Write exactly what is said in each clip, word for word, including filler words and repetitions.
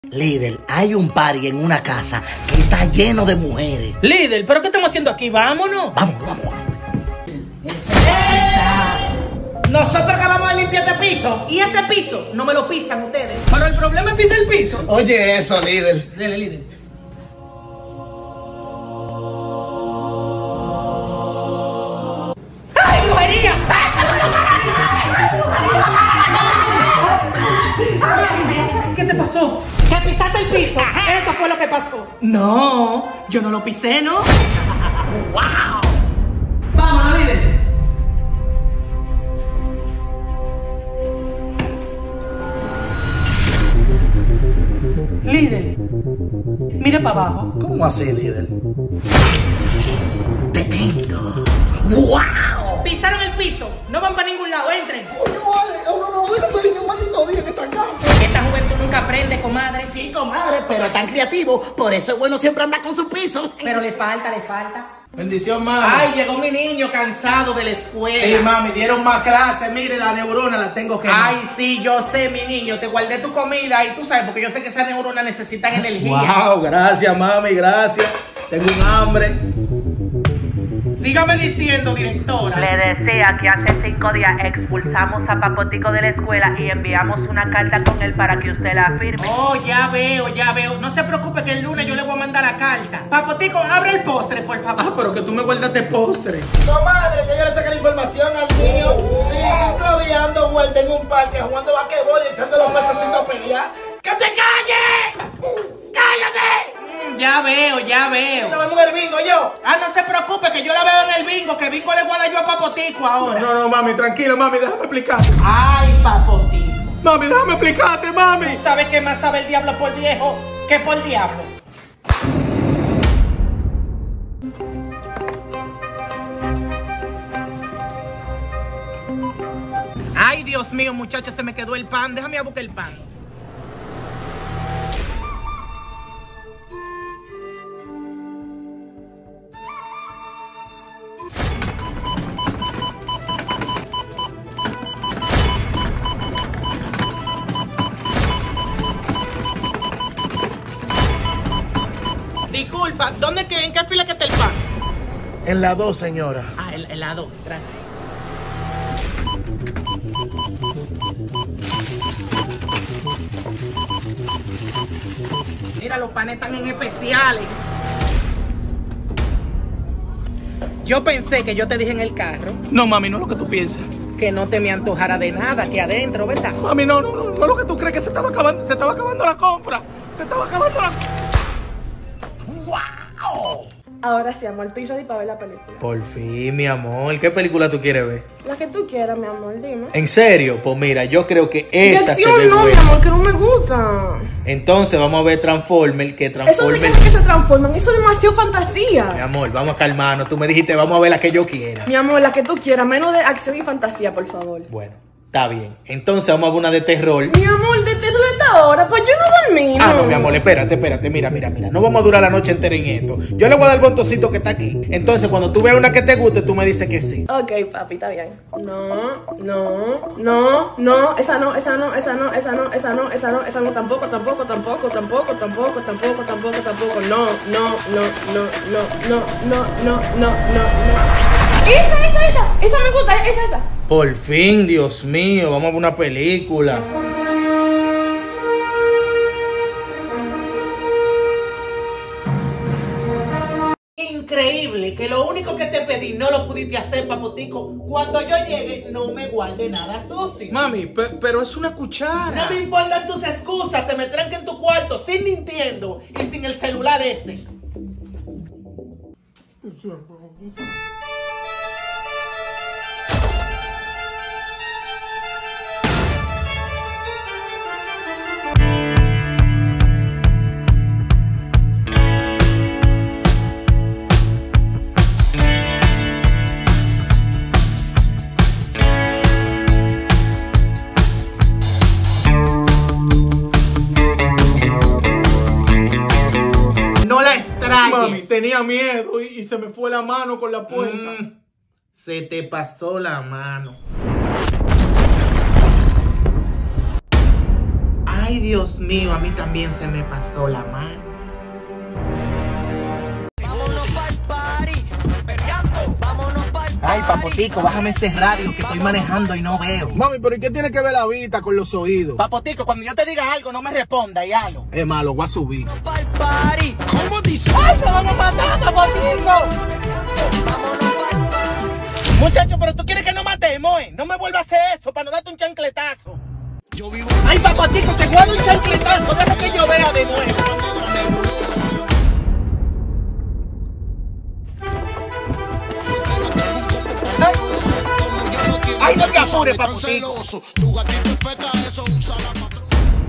Líder, hay un party en una casa que está lleno de mujeres. Líder, ¿pero qué estamos haciendo aquí? Vámonos. Vámonos, vámonos. ¡Eh! Nosotros acabamos de limpiar este piso. Y ese piso no me lo pisan ustedes. Pero el problema es pisar el piso. Oye eso, líder. Dele, líder. ¡Ay, brujería! ¿Qué te pasó? ¿Que pisaste el piso? Eso fue lo que pasó. No, yo no lo pisé, ¿no? ¡Wow! Vámonos, líder. Líder, mira para abajo. ¿Cómo así, líder? Te tengo. ¡Wow! Pisaron el piso. No van para ningún lado, entren. Oye, vale, uno no puede salir un maldito día en esta casa. Esta juventud nunca aprende, comadre. Sí, comadre, pero tan creativo. Por eso es bueno siempre andar con su piso. Pero le falta, le falta. Bendición, mami. Ay, llegó mi niño cansado de la escuela. Sí, mami, dieron más clases. Mire, la neurona la tengo que... Ay, sí, yo sé, mi niño. Te guardé tu comida y tú sabes, porque yo sé que esas neuronas necesitan energía. Wow, gracias, mami, gracias. Tengo un hambre. Sígame diciendo, directora. Le decía que hace cinco días expulsamos a Papotico de la escuela y enviamos una carta con él para que usted la firme. Oh, ya veo, ya veo. No se preocupe que el lunes yo le voy a mandar la carta. Papotico, abre el postre, por favor. Ah, pero que tú me guardaste postre. No, madre, ya yo le saqué la información al mío. Sí, cinco días dando vuelta en un parque jugando basquetbol y echando los mesecitos a pelear. ¡Que te calles! ¡Cállate! Mm, ya veo, ya veo. Nos vemos en el bingo, yo. Ah, no se preocupe que yo la veo en el bingo, que bingo le voy a dar yo a Papotico ahora. No, no, mami, tranquila, mami, déjame explicarte. Ay, Papotico. Mami, déjame explicarte, mami. ¿Tú sabes que más sabe el diablo por viejo que por diablo? Ay, Dios mío, muchachos, se me quedó el pan. Déjame a buscar el pan. Disculpa, ¿dónde que, en qué fila que está el pan? En la dos, señora. Ah, el helado, gracias. Mira, los panes están en especiales. Yo pensé que yo te dije en el carro No, mami, no es lo que tú piensas. que no te me antojara de nada aquí adentro, ¿verdad? Mami, no, no, no, no es lo que tú crees, que se estaba acabando, se estaba acabando la compra. Se estaba acabando la... ¡Wow! Ahora sí, amor, estoy ready para ver la película. Por fin, mi amor. ¿Qué película tú quieres ver? La que tú quieras, mi amor, dime. ¿En serio? Pues mira, yo creo que De esa se acción ve no, mi buena. amor, que no me gusta. Entonces vamos a ver Transformers, que Eso de Transformers... que se transforman, eso es demasiado fantasía. Mi amor, vamos a calmarnos. Tú me dijiste, vamos a ver la que yo quiera. Mi amor, la que tú quieras, menos de acción y fantasía, por favor. Bueno, está bien. Entonces vamos a ver una de terror. Mi amor, de terror a esta hora, pues yo no dormí. Ah, no, mi amor, espérate, espérate, mira, mira, mira. No vamos a durar la noche entera en esto. Yo le voy a dar el botoncito que está aquí. Entonces, cuando tú veas una que te guste, tú me dices que sí. Ok, papi, está bien. No, no, no, no, esa no, esa no, esa no, esa no, esa no, esa no, esa no, tampoco, tampoco, tampoco, tampoco, tampoco, tampoco, tampoco, tampoco, no, no, no, no, no, no, no, no, no, no, no. Esa, esa, esa, esa me gusta, esa, esa. Por fin, Dios mío, vamos a ver una película. Increíble que lo único que te pedí no lo pudiste hacer, Papotico. Cuando yo llegue, no me guarde nada sucio. Mami, pe- pero es una cuchara. No me importan tus excusas, te me tranque en tu cuarto sin Nintendo y sin el celular ese. No la extrañes. Mami, tenía miedo y, y se me fue la mano con la puerta. Mm, se te pasó la mano. Ay, Dios mío, a mí también se me pasó la mano. Ay, Papotico, bájame ese radio que estoy manejando y no veo. Mami, pero ¿y qué tiene que ver la vista con los oídos? Papotico, cuando yo te diga algo, no me responda y hazlo. Es malo, voy a subir. ¿Cómo dice? ¡Ay, se van a matar, Papotico! Muchacho, pero tú quieres que nos matemos, ¿eh? No me vuelvas a hacer eso para no darte un chancletazo. Yo vivo Ay, Papotico, te guardo un chancletazo, deja que yo vea de nuevo. Ay, no te apures, Papotico. Tu gatito es feca, eso es un salapatrón.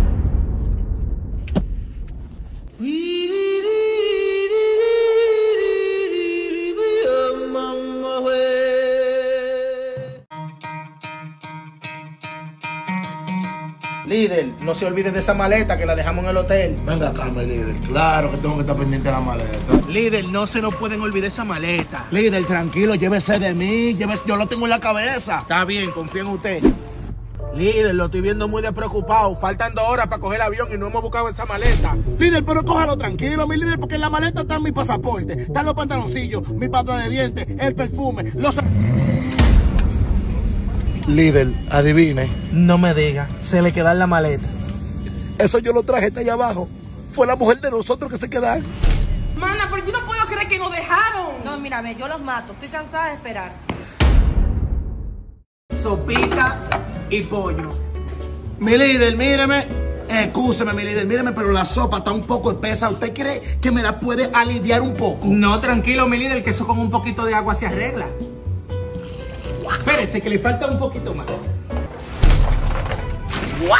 Líder, no se olvide de esa maleta que la dejamos en el hotel. Venga acá, mi líder. Claro que tengo que estar pendiente de la maleta. Líder, no se nos pueden olvidar esa maleta. Líder, tranquilo, llévese de mí. Llévese, yo lo tengo en la cabeza. Está bien, confío en usted. Líder, lo estoy viendo muy despreocupado. Faltan dos horas para coger el avión y no hemos buscado esa maleta. Líder, pero cójalo tranquilo, mi líder, porque en la maleta está mi pasaporte, están los pantaloncillos, mi pasta de dientes, el perfume, los... Líder, adivine. No me diga, se le queda en la maleta. Eso yo lo traje, está allá abajo. Fue la mujer de nosotros que se quedaron. Mana, pero yo no puedo creer que nos dejaron. No, mírame, yo los mato. Estoy cansada de esperar. Sopita y pollo. Mi líder, míreme. Excúseme, mi líder, míreme, pero la sopa está un poco espesa. ¿Usted cree que me la puede aliviar un poco? No, tranquilo, mi líder, que eso con un poquito de agua se arregla. Espérese, que le falta un poquito más. ¡Wow!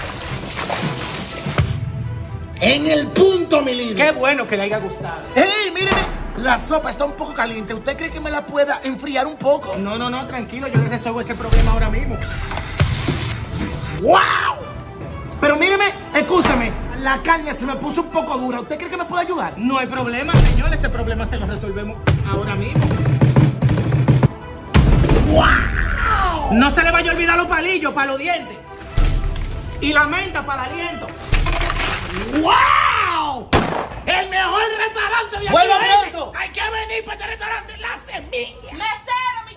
En el punto, mi líder. Qué bueno que le haya gustado. ¡Ey, míreme! La sopa está un poco caliente. ¿Usted cree que me la pueda enfriar un poco? No, no, no, tranquilo, yo le resuelvo ese problema ahora mismo. ¡Wow! Pero míreme, excúsame, la carne se me puso un poco dura. ¿Usted cree que me puede ayudar? No hay problema, señor, ese problema se lo resolvemos ahora mismo. ¡Wow! No se le vaya a olvidar los palillos para los dientes. Y la menta para el aliento. ¡Wow! ¡El mejor restaurante de aquí! ¡Vuelva gente! pronto! ¡Hay que venir para este restaurante! ¡La Semilla! ¡Mesero, mi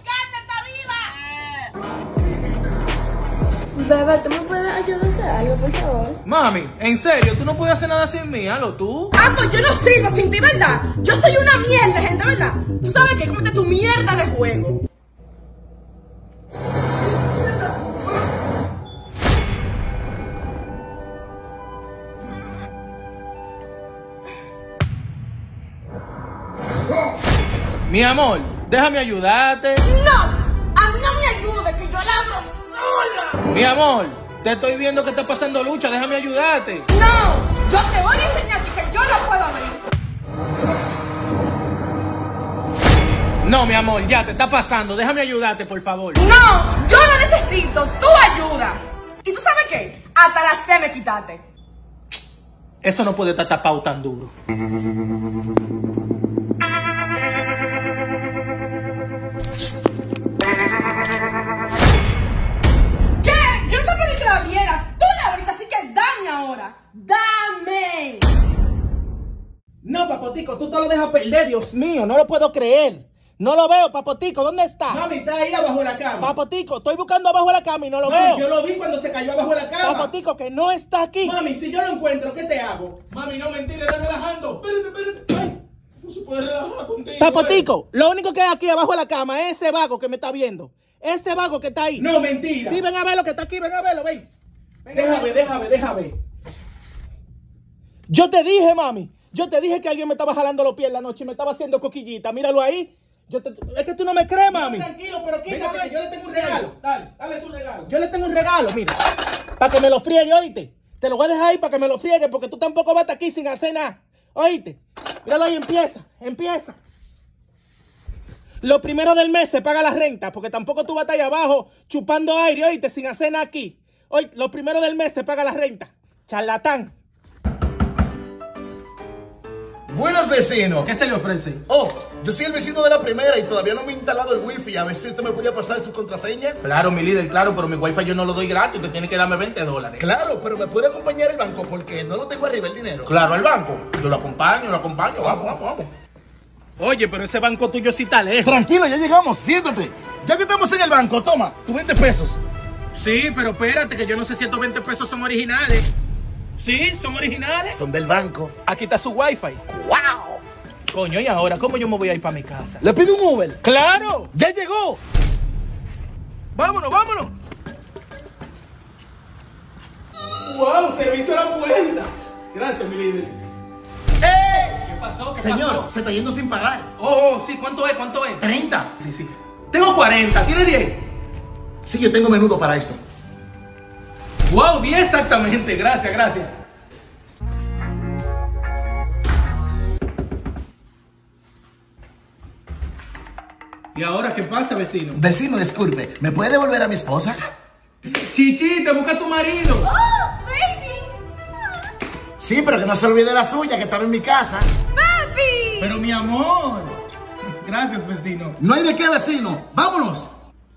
carne está viva! Bebé, ¿tú me puedes ayudar a hacer algo, por favor? Mami, ¿en serio? ¿Tú no puedes hacer nada sin mí? Hazlo tú. Ah, pues yo no sirvo sin ti, ¿verdad? Yo soy una mierda, gente, ¿verdad? ¿Tú sabes qué? Cómete tu mierda de juego. Mi amor, déjame ayudarte. ¡No! A mí no me ayude, que yo la abro sola. Mi amor, te estoy viendo que está pasando lucha, déjame ayudarte. ¡No! Yo te voy a enseñar que yo lo puedo abrir. No, mi amor, ya te está pasando, déjame ayudarte, por favor. ¡No! Yo no necesito tu ayuda. ¿Y tú sabes qué? Hasta la C me quitaste. Eso no puede estar tapado tan duro. ¿Qué? Yo no te pedí que la viera. Tú la abriste, así que dame ahora. ¡Dame! No, Papotico, tú te lo dejas perder, Dios mío, no lo puedo creer. No lo veo, Papotico, ¿dónde está? Mami, está ahí abajo de la cama. Papotico, estoy buscando abajo de la cama y no lo Mami, veo. yo lo vi cuando se cayó abajo de la cama. Papotico, que no está aquí. Mami, si yo lo encuentro, ¿qué te hago? Mami, no mentira, estás relajando. Espérate, espérate. Ay, no se puede relajar contigo. Papotico, lo único que hay aquí abajo de la cama es ese vago que me está viendo. Ese vago que está ahí. No, mentira. Sí, ven a ver lo que está aquí, ven a verlo, ven. Ven a Déjame, ver. déjame, déjame. Yo te dije, mami, yo te dije que alguien me estaba jalando los pies en la noche y me estaba haciendo coquillita. Míralo ahí. Yo te, es que tú no me crees, mami. No, tranquilo, pero quítate, que yo le tengo un regalo. Dale, dale su regalo. Yo le tengo un regalo, mira, para que me lo friegue, oíste. Te lo voy a dejar ahí para que me lo friegue, porque tú tampoco vas a estar aquí sin hacer nada, oíste. Míralo ahí, empieza, empieza. Lo primero del mes se paga la renta, porque tampoco tú vas a estar ahí abajo chupando aire, oíste, sin hacer nada aquí. Oye, lo primero del mes se paga la renta. Charlatán. Buenos vecinos. ¿Qué se le ofrece? Oh, Yo soy el vecino de la primera y todavía no me he instalado el wifi. A ver si usted me podía pasar su contraseña. Claro, mi líder, claro, pero mi wifi yo no lo doy gratis. Usted tiene que darme veinte dólares. Claro, pero me puede acompañar el banco porque no lo tengo arriba el dinero. Claro, al banco. Yo lo acompaño, lo acompaño. Vamos, vamos, vamos. Oye, pero ese banco tuyo sí está lejos. Tranquilo, ya llegamos, siéntate. Ya que estamos en el banco, toma, tu veinte pesos. Sí, pero espérate, que yo no sé si estos veinte pesos son originales. Sí, son originales. Son del banco. Aquí está su wifi. ¡Wow! Coño, ¿y ahora cómo yo me voy a ir para mi casa? ¿Le pido un Uber? ¡Claro! ¡Ya llegó! ¡Vámonos, vámonos! ¡Wow! Servicio a la puerta. Gracias, mi líder. ¡Eh! ¿Qué pasó? ¿Qué Señor, pasó? se está yendo sin pagar. Oh, oh, sí, ¿cuánto es? ¿Cuánto es? ¿treinta? Sí, sí. Tengo cuarenta, ¿tiene diez? Sí, yo tengo menudo para esto. Wow, diez exactamente. Gracias, gracias. ¿Y ahora qué pasa, vecino? Vecino, disculpe, ¿me puede devolver a mi esposa? Chichi, te busca tu marido. ¡Oh, baby! Sí, pero que no se olvide la suya, que estaba en mi casa. ¡Papi! Pero mi amor. Gracias, vecino. No hay de qué, vecino. ¡Vámonos!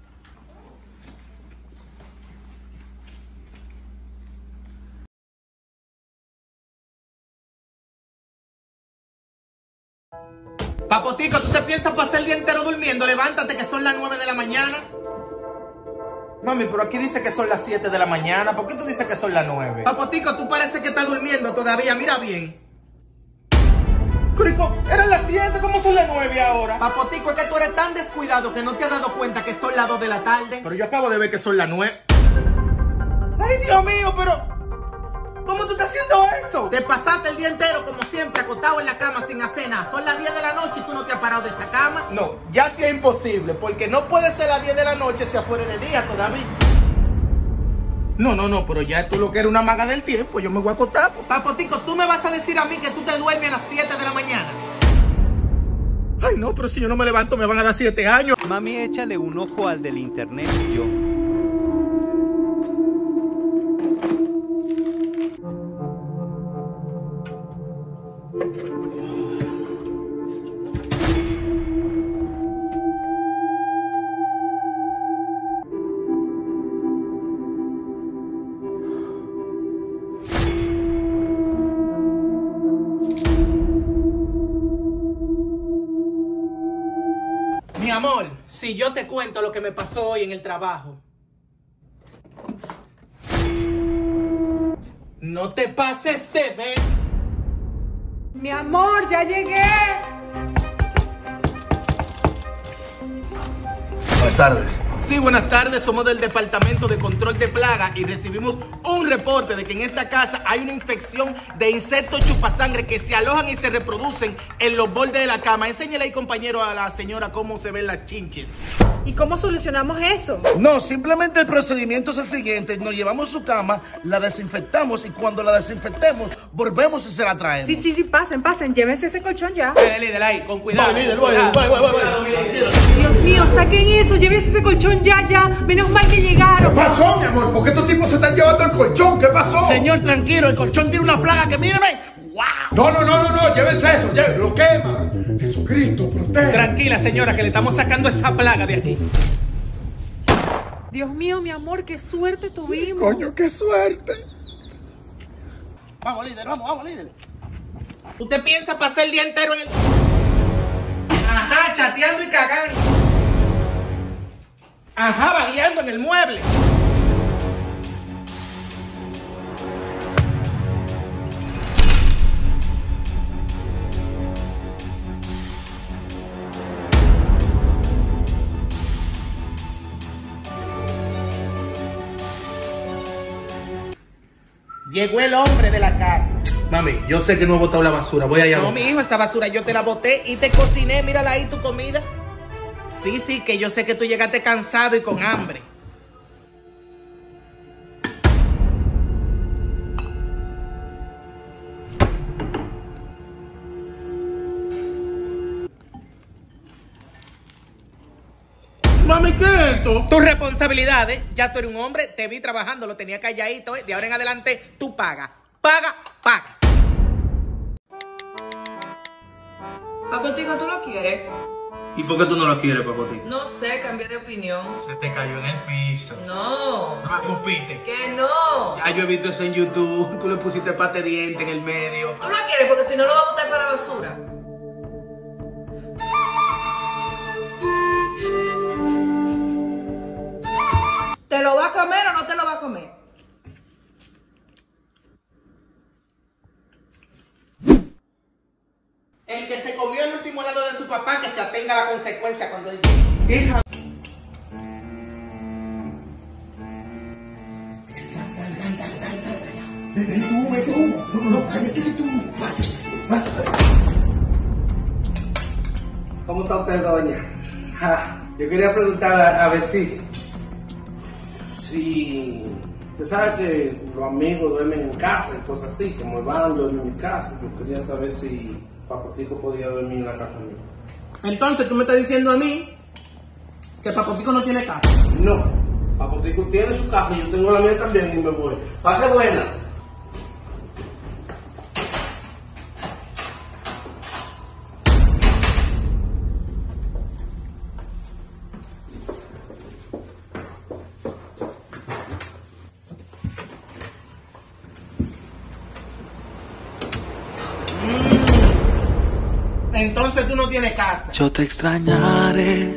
Papotico, ¿tú te piensas pasar el día entero durmiendo? Levántate, que son las nueve de la mañana. Mami, pero aquí dice que son las siete de la mañana. ¿Por qué tú dices que son las nueve? Papotico, tú parece que estás durmiendo todavía. Mira bien. Curico, eran las siete. ¿Cómo son las nueve ahora? Papotico, es que tú eres tan descuidado que no te has dado cuenta que son las dos de la tarde. Pero yo acabo de ver que son las nueve. Ay, Dios mío, pero... ¿cómo tú estás haciendo eso? Te pasaste el día entero, como siempre, acostado en la cama sin hacer nada. Son las diez de la noche y tú no te has parado de esa cama. No, ya sí es imposible, porque no puede ser las diez de la noche si afuera de día todavía. No, no, no, pero ya tú lo que eres una maga del tiempo, yo me voy a acostar. Papotico, tú me vas a decir a mí que tú te duermes a las siete de la mañana. Ay, no, pero si yo no me levanto me van a dar siete años. Mami, échale un ojo al del internet y yo. Mi amor, si yo te cuento lo que me pasó hoy en el trabajo. No te pases de ver. Mi amor, ya llegué. Buenas tardes. Sí, buenas tardes, somos del Departamento de Control de Plagas y recibimos un reporte de que en esta casa hay una infección de insectos chupasangre que se alojan y se reproducen en los bordes de la cama. Enséñale ahí, compañero, a la señora cómo se ven las chinches. ¿Y cómo solucionamos eso? No, simplemente el procedimiento es el siguiente. Nos llevamos su cama, la desinfectamos y cuando la desinfectemos, volvemos y se la traemos. Sí, sí, sí, pasen, pasen, llévense ese colchón ya. Dale, líder, ahí, con cuidado. Voy, líder, con voy, cuidado, voy, voy, voy, voy. cuidado, mi líder. Dios mío, saquen eso, llévense ese colchón ya, ya. Menos mal que llegaron. ¿Qué pasó, mi amor? ¿Por qué estos tipos se están llevando el colchón? ¿Qué pasó? Señor, tranquilo, el colchón tiene una plaga que míreme. ¡Wow! No, no, no, no, no, llévense eso, llévense, lo quema. Jesucristo, protege. Tranquila, señora, que le estamos sacando esa plaga de aquí. Dios mío, mi amor, qué suerte tuvimos. Coño, qué suerte. Vamos, líder, vamos, vamos, líder. ¿Usted piensa pasar el día entero en el... Ajá, chateando y cagando. Ajá, vagueando en el mueble. Llegó el hombre de la casa. Mami, yo sé que no he botado la basura, voy allá. No, mi hijo, esta basura yo te la boté y te cociné, mírala ahí tu comida. Sí, sí, que yo sé que tú llegaste cansado y con hambre. Mami, ¿qué es esto? Tu responsabilidad, ¿eh? Ya tú eres un hombre, te vi trabajando, lo tenía calladito, ¿eh? De ahora en adelante, tú pagas. Paga, paga. Papotico, ¿tú lo quieres? ¿Y por qué tú no lo quieres, Papotico? No sé, cambié de opinión. Se te cayó en el piso. No. No escupiste. Que no. Ya yo he visto eso en YouTube. Tú le pusiste pate diente en el medio. ¿Tú lo quieres? Porque si no lo va a botar para la basura. ¿Te lo va a comer o no te lo va a comer? El que se comió el último helado de su papá, que se atenga a la consecuencia cuando él llegue. Hija. ¿Cómo está usted, doña? Ah, yo quería preguntar a, a ver si... Si... Usted sabe que los amigos duermen en casa y cosas así, como Iván duerme en mi casa. Yo quería saber si Papotico podía dormir en la casa mía. Entonces tú me estás diciendo a mí que Papotico no tiene casa. No, Papotico tiene su casa, yo tengo la mía también y me voy. Pase buena. Entonces tú no tienes casa. Yo te extrañaré.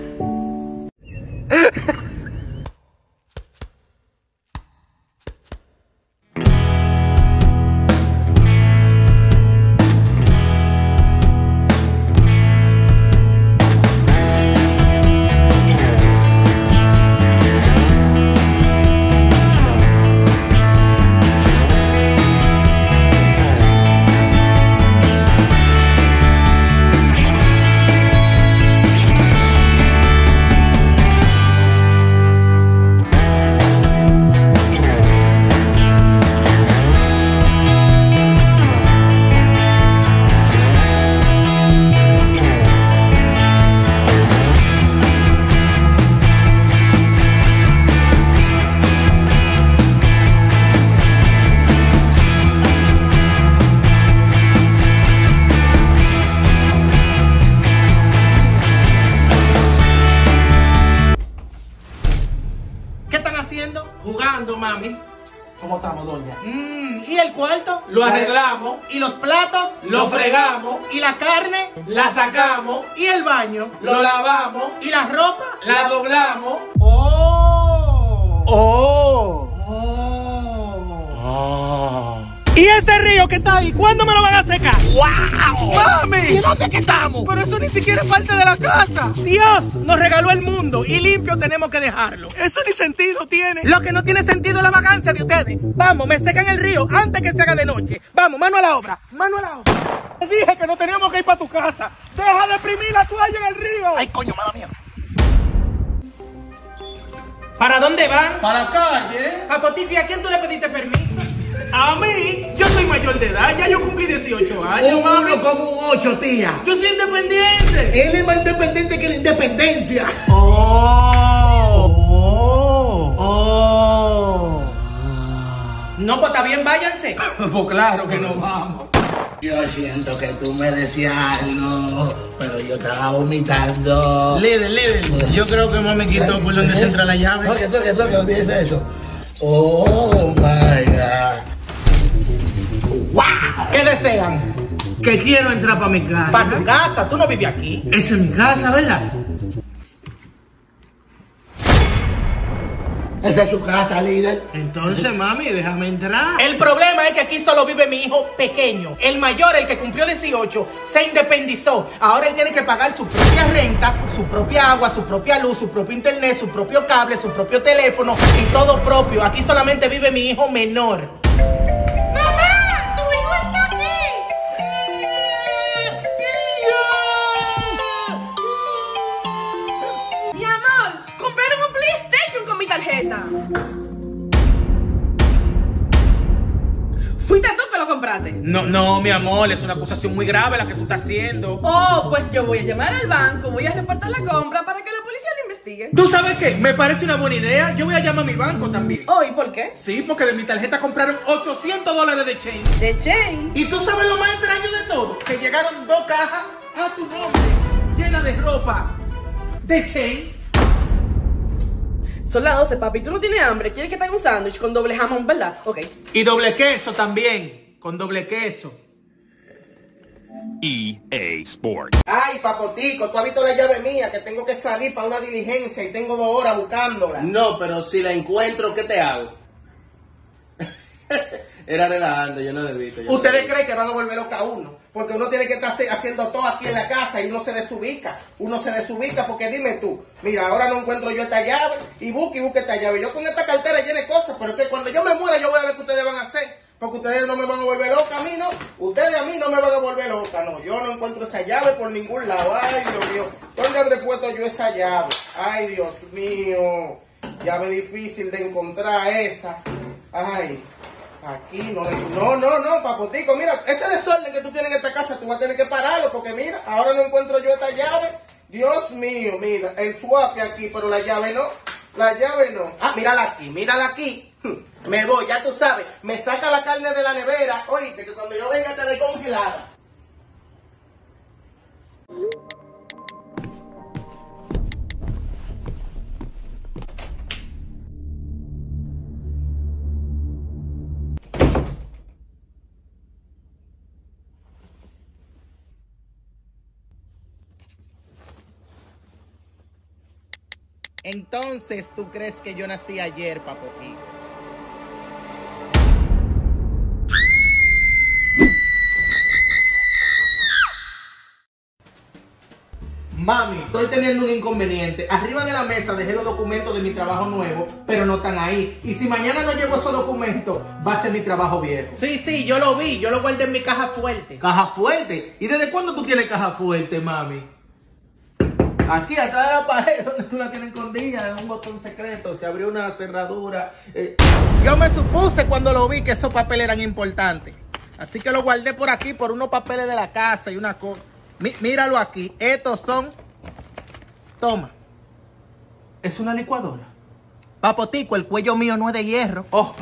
Jugando, mami. ¿Cómo estamos, doña? Mm, ¿y el cuarto? Lo arreglamos. ¿Y los platos? Lo fregamos. ¿Y la carne? La sacamos. ¿Y el baño? Lo lavamos. ¿Y la ropa? La doblamos. ¡Oh! ¡Oh! ¡Oh! ¿Y ese río que está ahí? ¿Cuándo me lo van a secar? ¡Wow! ¡Mami! ¿Y dónde que estamos? Pero eso ni siquiera es parte de la casa. Dios nos regaló el mundo y limpio tenemos que dejarlo. Eso ni sentido tiene. Lo que no tiene sentido es la vagancia de ustedes. Vamos, me secan el río antes que se haga de noche. Vamos, mano a la obra. Mano a la obra. Te dije que no teníamos que ir para tu casa. Deja de exprimir la toalla en el río. Ay, coño, mala mía. ¿Para dónde van? Para la calle. Papotico, ¿y a quién tú le pediste permiso? A mí, yo soy mayor de edad, ya yo cumplí dieciocho años. Un uno como un ocho, tía. Yo soy independiente. Él es más independiente que la independencia. Oh, oh, oh. No, pues está bien, váyanse. Pues claro que nos vamos. Yo siento que tú me decías algo, pero yo estaba vomitando. Líder, líder, yo creo que mami quitó por donde se entra la llave. Toque, toque, toque, olvídese eso. Oh, my God. ¡Wow! ¿Qué desean? Que quiero entrar para mi casa. ¿Para tu casa? ¿Tú no vives aquí? Esa es mi casa, ¿verdad? Esa es su casa, líder. Entonces, mami, déjame entrar. El problema es que aquí solo vive mi hijo pequeño. El mayor, el que cumplió dieciocho, se independizó. Ahora él tiene que pagar su propia renta, su propia agua, su propia luz, su propio internet, su propio cable, su propio teléfono y todo propio. Aquí solamente vive mi hijo menor. ¡Mamá! ¡Tu hijo está aquí! Mi amor, compraron un PlayStation con mi tarjeta. ¿Fuiste tú que lo compraste? No, no, mi amor, es una acusación muy grave la que tú estás haciendo. Oh, pues yo voy a llamar al banco, voy a reportar la compra para que la policía lo investigue. ¿Tú sabes qué? Me parece una buena idea. Yo voy a llamar a mi banco también. Oh, ¿y por qué? Sí, porque de mi tarjeta compraron ochocientos dólares de chain. ¿De chain? ¿Y tú sabes lo más extraño de todo? Que llegaron dos cajas a tu nombre llena de ropa de chain. Son las doce, papi. ¿Tú no tienes hambre? ¿Quieres que te haga un sándwich con doble jamón, verdad? Ok. Y doble queso también, con doble queso. E A Sports. Ay, papotico, tú has visto la llave mía, que tengo que salir para una diligencia y tengo dos horas buscándola. No, pero si la encuentro, ¿qué te hago? Era relajando, yo no lo he visto. Ustedes creen que van a volver loca a uno, porque uno tiene que estar haciendo todo aquí en la casa y uno se desubica. Uno se desubica porque dime tú, mira, ahora no encuentro yo esta llave y busque y busque esta llave. Yo con esta cartera llena de cosas, pero es que cuando yo me muera yo voy a ver qué ustedes van a hacer, porque ustedes no me van a volver loca a mí, ¿no? Ustedes a mí no me van a volver loca, no. Yo no encuentro esa llave por ningún lado. Ay, Dios mío, ¿dónde habré puesto yo esa llave? Ay, Dios mío, llave difícil de encontrar esa. Ay. Aquí no, no, no, no, papotico, mira, ese desorden que tú tienes en esta casa, tú vas a tener que pararlo, porque mira, ahora no encuentro yo esta llave. Dios mío, mira, el swap aquí, pero la llave no, la llave no. Ah, mírala aquí, mírala aquí. Me voy, ya tú sabes, me saca la carne de la nevera, oíste, que cuando yo venga te dé congelada. Entonces, ¿tú crees que yo nací ayer, papotico? Mami, estoy teniendo un inconveniente. Arriba de la mesa dejé los documentos de mi trabajo nuevo, pero no están ahí. Y si mañana no llevo esos documentos, va a ser mi trabajo viejo. Sí, sí, yo lo vi. Yo lo guardé en mi caja fuerte. ¿Caja fuerte? ¿Y desde cuándo tú tienes caja fuerte, mami? Aquí atrás de la pared donde tú la tienes escondida, en un botón secreto, se abrió una cerradura. Eh. Yo me supuse cuando lo vi que esos papeles eran importantes. Así que lo guardé por aquí, por unos papeles de la casa y una cosa. Mí, míralo aquí, estos son... Toma. Es una licuadora. Papotico, el cuello mío no es de hierro. Oh.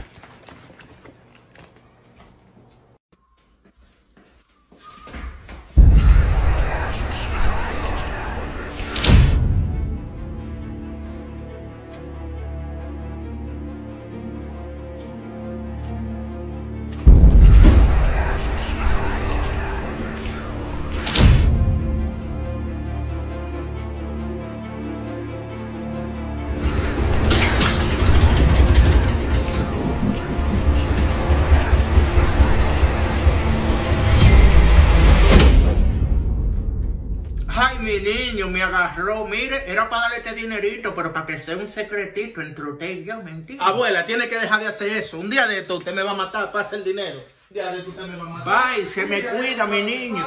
Ay, mi niño, me agarró. Mire, era para darle este dinerito, pero para que sea un secretito entre usted y yo, mentira. Abuela, tiene que dejar de hacer eso. Un día de esto usted me va a matar, pasa el dinero. Un día de esto usted me va a matar. Bye, se me cuida, mi niño.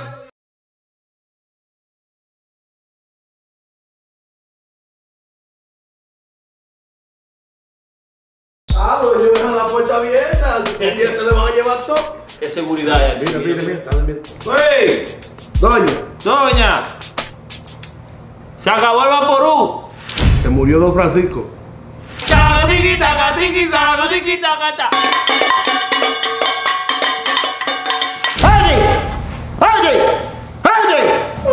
Ah, pero ellos dejan la puerta abierta. El día se le van a llevar todo. ¿Qué seguridad hay aquí? Mira, mira, mira, está bien. ¡Ey! Doña. Doña. Se acabó el vaporú. Se murió Don Francisco. Chagatiquita, gatiquita, gatiquita, gata. ¡Oye! ¡Oye! ¡Oye!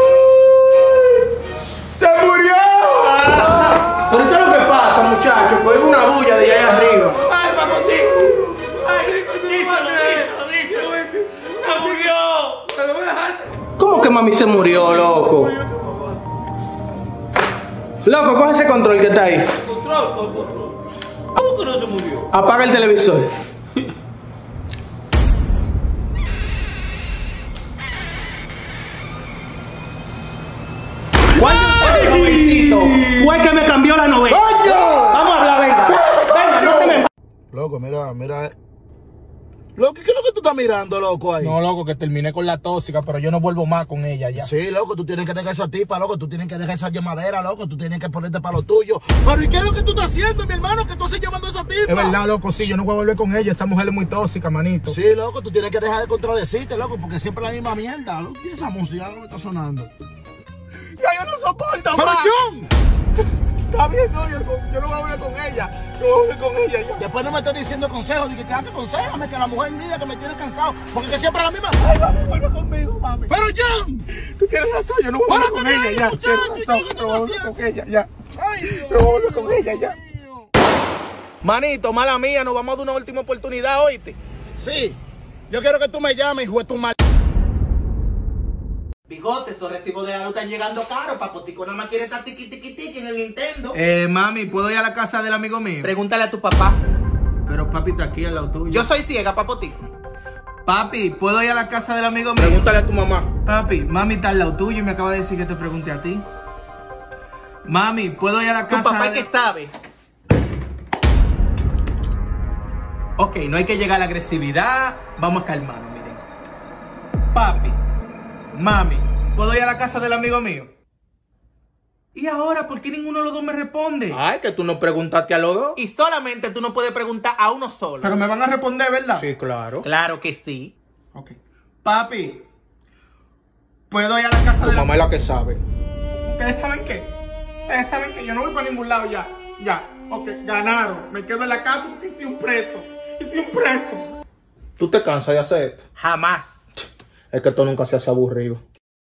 ¡Se murió! ¿Pero qué es lo que pasa, muchachos? Pues hay una bulla de allá arriba. ¡Ay, papotico! ¡Ay, díselo, díselo! ¡Se murió! ¿Cómo que mami se murió, loco? Loco, coge ese control que está ahí. Control, control. ¿Cómo que no se murió? Apaga el televisor. Oye, jovencito, fue que me cambió la novela. Vamos a hablar, venga. Venga, no se me... Loco, mira, mira. Loco, ¿qué es lo que tú estás mirando, loco, ahí? No, loco, que terminé con la tóxica, pero yo no vuelvo más con ella ya. Sí, loco, tú tienes que dejar esa tipa, loco, tú tienes que dejar esa llamadera, loco, tú tienes que ponerte para lo tuyo. Pero ¿y qué es lo que tú estás haciendo, mi hermano, que tú estás llamando a esa tipa? Es verdad, loco, sí, yo no voy a volver con ella, esa mujer es muy tóxica, manito. Sí, loco, tú tienes que dejar de contradecirte, loco, porque siempre la misma mierda, loco, y esa música no me está sonando. Ya yo no soporto ¡Pero más. John! Está bien, no, yo, yo no voy a volver con ella, yo voy a volver con ella ya. Después no me estés diciendo consejos, dije, quédate, aconsejame, que la mujer mía que me tiene cansado, porque que siempre es la misma. Ay, mami, vuelve conmigo, mami. ¡Pero John! tú tienes razón, yo no voy a hablar con ella ya. Tienes razón, no voy a hablar con ella ya. No voy a hablar con ella ya. Manito, mala mía, nos vamos a dar una última oportunidad, ¿oíste? Sí, yo quiero que tú me llames, hijo de tu mal... Bigote, esos recibos de la luz están llegando caros. Papotico nada más quiere estar tiqui tiqui tiqui en el Nintendo. Eh, mami, ¿puedo ir a la casa del amigo mío? Pregúntale a tu papá. Pero papi está aquí al lado tuyo. Yo soy ciega, Papotico. Papi, ¿puedo ir a la casa del amigo mío? Pregúntale a tu mamá. Papi, mami está al lado tuyo y me acaba de decir que te pregunte a ti. Mami, ¿puedo ir a la Tu casa papá de... es que sabe. Ok, no hay que llegar a la agresividad. Vamos a calmarnos, miren. Papi, mami, ¿puedo ir a la casa del amigo mío? ¿Y ahora por qué ninguno de los dos me responde? Ay, que tú no preguntaste a los dos. Y solamente tú no puedes preguntar a uno solo. Pero me van a responder, ¿verdad? Sí, claro. Claro que sí. Ok. Papi, ¿puedo ir a la casa Tu de la... mamá es la que sabe. ¿Ustedes saben qué? Ustedes saben que yo no voy para ningún lado ya. Ya. Ok, ganaron. Me quedo en la casa porque hice un presto. Hice un presto. ¿Tú te cansas de hacer esto? Jamás. Es que tú nunca se hace aburrido.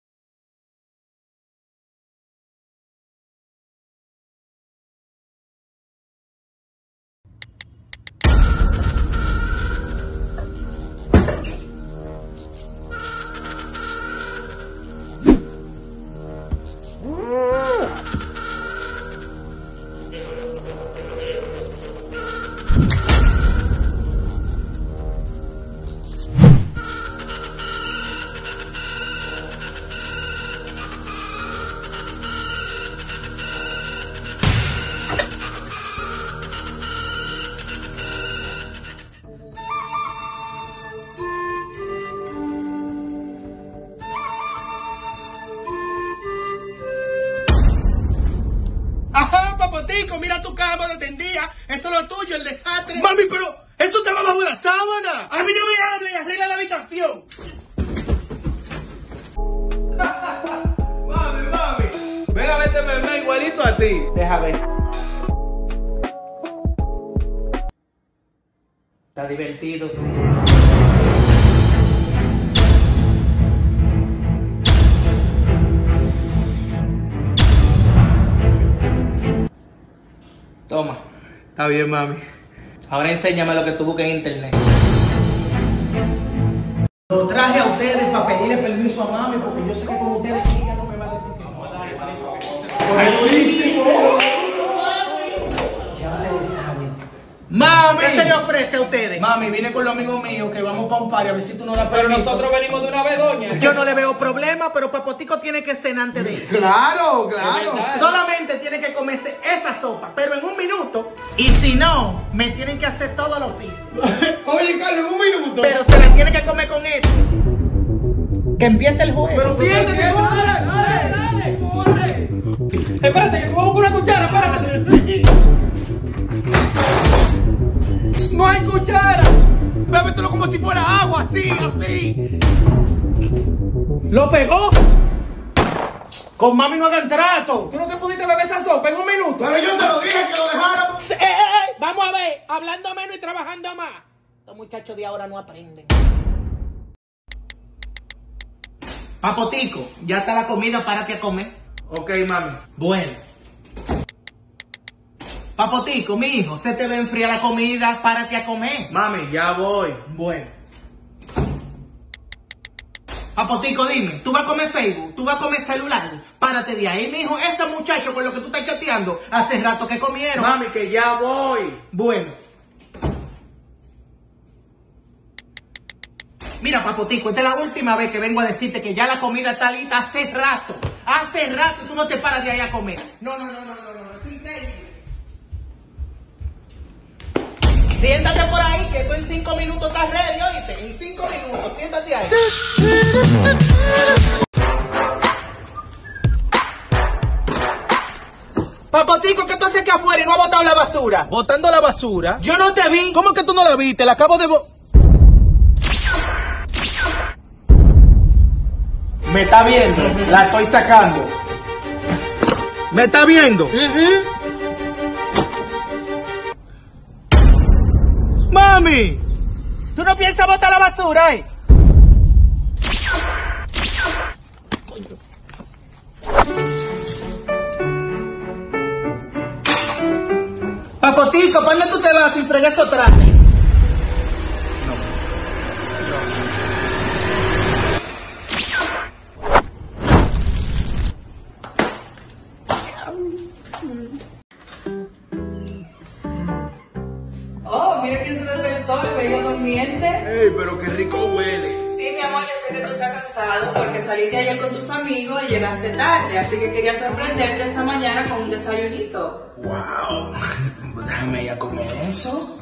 Ajá, Papotico, mira tu cama de tendía. Eso es lo tuyo, el desastre. Mami, pero eso estaba bajo la sábana. A mí no me hable y arregla la habitación. Mami, mami, ven a verte meme igualito a ti. Deja ver. Está divertido, sí. Toma. Está bien, mami. Ahora enséñame lo que tú buscas en internet. Lo traje a ustedes para pedirle permiso a mami, porque yo sé que con ustedes ella no me va a decir que no. ¡Buenísimo! Ya ustedes saben. ¡Mami! ¿Qué se le ofrece a ustedes? Mami, vine con los amigos míos que vamos para un party a ver si tú nos das Pero permiso. nosotros venimos de una vez, doña. Yo no le veo problema, pero Papotico tiene que cenar antes de ir. Claro, claro. Es verdad. Solamente tiene que comerse esa sopa, pero en un minuto. Y si no, me tienen que hacer todo el oficio. Oye, Carlos, un minuto. Pero se la tiene que comer con esto. Que empiece el juego. Pero siéntate, corre, dale, dale, corre. Espérate, que te voy a buscar una cuchara, espérate. No hay cuchara. Bébetelo como si fuera agua, así, así. ¿Lo pegó? Con mami no hagan trato. Tú no te pudiste beber esa sopa en un minuto. Pero yo te lo dije que lo dejáramos. ¡Eh, eh, eh! Vamos a ver, hablando menos y trabajando más. Estos muchachos de ahora no aprenden. Papotico, ya está la comida, párate a comer. Ok, mami. Bueno. Papotico, mi hijo, se te va a enfriar la comida, párate a comer. Mami, ya voy. Bueno. Papotico, dime, ¿tú vas a comer Facebook? ¿Tú vas a comer celular? Párate de ahí, mijo. Ese muchacho con lo que tú estás chateando, hace rato que comieron. Mami, que ya voy. Bueno. Mira, Papotico, esta es la última vez que vengo a decirte que ya la comida está lista hace rato. Hace rato tú no te paras de ahí a comer. No, no, no, no, no, no, no. Es increíble. Siéntate por ahí, que tú en cinco minutos estás ready, oíste. En cinco minutos, siéntate ahí. Papotico, ¿qué tú haces aquí afuera y no has botado la basura? Botando la basura. Yo no te vi. ¿Cómo que tú no la viste? La acabo de... bo- Me está viendo, la estoy sacando. ¿Me está viendo? ¡Mami! ¿Tú no piensas botar la basura, eh? Papotico, ¿para dónde tú te vas sin fregar esos trastes? Oh, mira quién se despertó, el bello durmiente. Ey, pero qué rico huele. Sí, mi amor, yo sé que tú estás cansado porque saliste ayer con tus amigos y llegaste tarde, así que quería sorprenderte esta mañana con un desayunito. Wow, déjame ir a comer eso.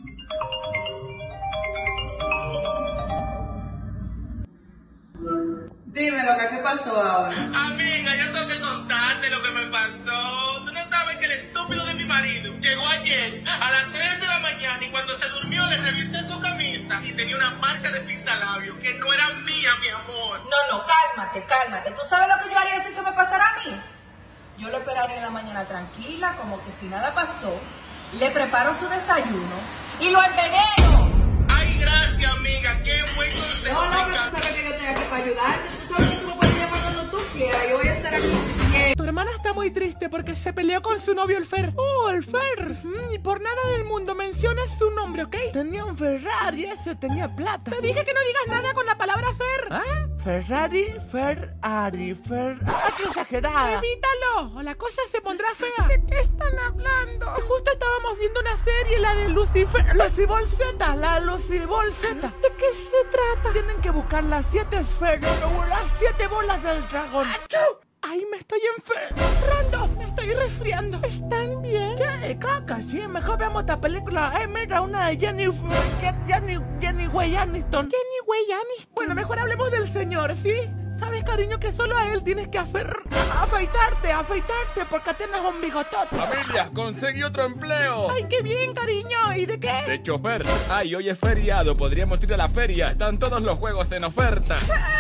Dímelo, ¿qué pasó ahora? Amiga, yo tengo que contarte lo que me pasó. Tú no sabes que el estúpido de mi marido llegó ayer a las tres de la mañana y cuando se durmió le revisé su camisa y tenía una marca de pintalabio que no era mía, mi amor. No, no, cálmate, cálmate. ¿Tú sabes lo que yo haría si eso me pasara a mí? Yo lo esperaría en la mañana tranquila, como que si nada pasó. Le preparo su desayuno y lo enveneno. Ay, gracias, amiga. Qué buen consejo. No, no, pero tú sabes que yo estoy aquí para ayudarte. Tú sabes que tú me puedes llamar cuando tú quieras. Yo voy a estar aquí siempre. Tu hermana está muy triste porque se peleó con su novio el Fer. Oh, el Fer. Mm, y por nada del mundo mencionas su nombre, ¿ok? Tenía un Ferrari, ese tenía plata. Te dije que no digas nada con la palabra Fer. ¿Ah? Ferrari, Ferrari, Fer... ¡Ah, qué exagerada! ¡Evítalo! O la cosa se pondrá fea. ¿De qué están hablando? Justo estábamos viendo una serie, la de Lucifer... Lucibol Z, la Lucibol Z. ¿De qué se trata? Tienen que buscar las siete esferas, las siete bolas del dragón. ¡Achú! ¡Ay, me estoy enfermando! ¡Me estoy resfriando! ¿Están bien? ¿Qué? Caca, sí, mejor veamos esta película. Ay, mira, una de Jenny... Jenny... Jenny Way Aniston. Jenny Way Aniston. Bueno, mejor hablemos del señor, ¿sí? ¿Sabes, cariño, que solo a él tienes que afer... afeitarte, afeitarte, porque tienes un bigotote? Familia, conseguí otro empleo. ¡Ay, qué bien, cariño! ¿Y de qué? De chofer. Ay, hoy es feriado, podríamos ir a la feria. Están todos los juegos en oferta.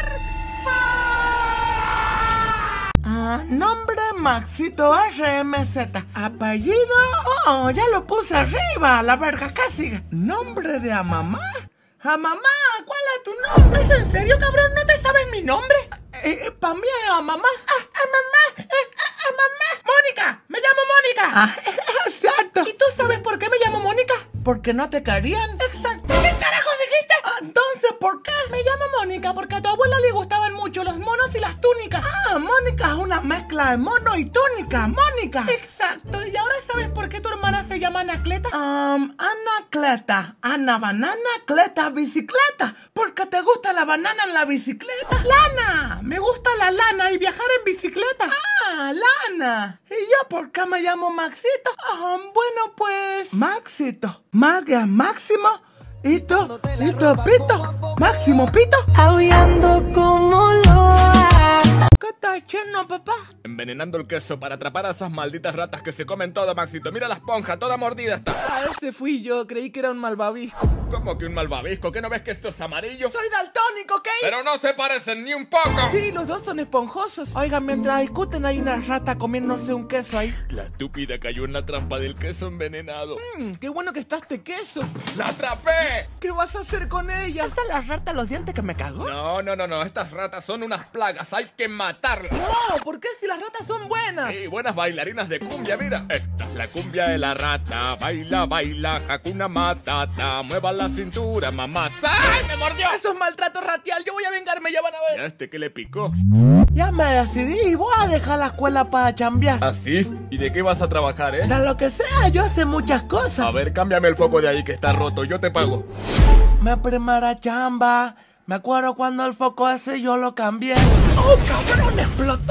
Ah, nombre Maxito R M Z. Apellido... Oh, ya lo puse arriba, la verga, ¿qué sigue? Nombre de a mamá. A mamá, ¿cuál es tu nombre? ¿Es en serio, cabrón? ¿No te sabes mi nombre? Eh, eh, pa' mí, a mamá. Ah, a mamá, eh, a, a mamá. Mónica, me llamo Mónica. Ah, exacto. ¿Y tú sabes por qué me llamo Mónica? Porque no te querían. Exacto. ¿Qué carajo dijiste? Ah, entonces, ¿por qué? Me llamo Mónica porque a tu abuela le gustaban mucho los monos y las túnicas. Ah, Mónica es una mezcla de mono y túnica. Mónica. Exacto. ¿Y ahora sabes por qué tu hermana se llama Anacleta? Um, Anacleta. Ana banana, cleta bicicleta. Porque te gusta la banana en la bicicleta. Lana. Me gusta la lana y viajar en bicicleta. Ah, lana. ¿Y yo por qué me llamo Maxito? Ah, bueno, pues... Maxito. Magia Máximo. Hito, hito, pito. Máximo pito. Aullando como loa. ¿Qué está echando, papá? Envenenando el queso para atrapar a esas malditas ratas que se comen todo, Maxito. Mira la esponja, toda mordida está. Ah, ese fui yo. Creí que era un malvavisco. ¿Cómo que un malvavisco? ¿Qué no ves que esto es amarillo? Soy daltónico, ¿ok? Pero no se parecen ni un poco. Sí, los dos son esponjosos. Oigan, mientras discuten hay una rata comiéndose un queso ahí. La estúpida cayó en la trampa del queso envenenado. Mmm, qué bueno que está este queso. ¡La atrapé! ¿Qué vas a hacer con ella? ¿Hasta la rata los dientes que me cagó? No, no, no, no. Estas ratas son unas plagas. Hay que matarlas. No, ¿por qué si las ratas son buenas? Sí, buenas bailarinas de cumbia, mira. Esta es la cumbia de la rata. Baila, baila, Hakuna Matata. Mueva la cintura, mamá. ¡Ay, me mordió! Eso es maltrato ratial. Yo voy a vengarme, ya van a ver. ¿Ya este que le picó? Ya me decidí y voy a dejar la escuela para chambear. ¿Ah, sí? ¿Y de qué vas a trabajar, eh? De lo que sea, yo sé muchas cosas. A ver, cámbiame el foco de ahí que está roto. Yo te pago. Mi primera chamba. Me acuerdo cuando el foco ese yo lo cambié. ¡Oh, cabrón! ¡Me explotó!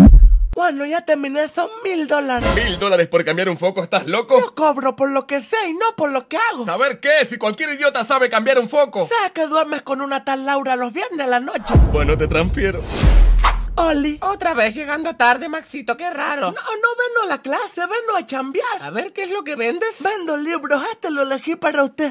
Bueno, ya terminé, son mil dólares. ¿Mil dólares por cambiar un foco? ¿Estás loco? Yo cobro por lo que sé y no por lo que hago. ¿Saber qué? Si cualquier idiota sabe cambiar un foco. Sé que duermes con una tal Laura los viernes a la noche. Bueno, te transfiero. Oli. Otra vez llegando tarde, Maxito, qué raro. No, no vengo a la clase, vengo a chambear. A ver, ¿qué es lo que vendes? Vendo libros, este lo elegí para usted.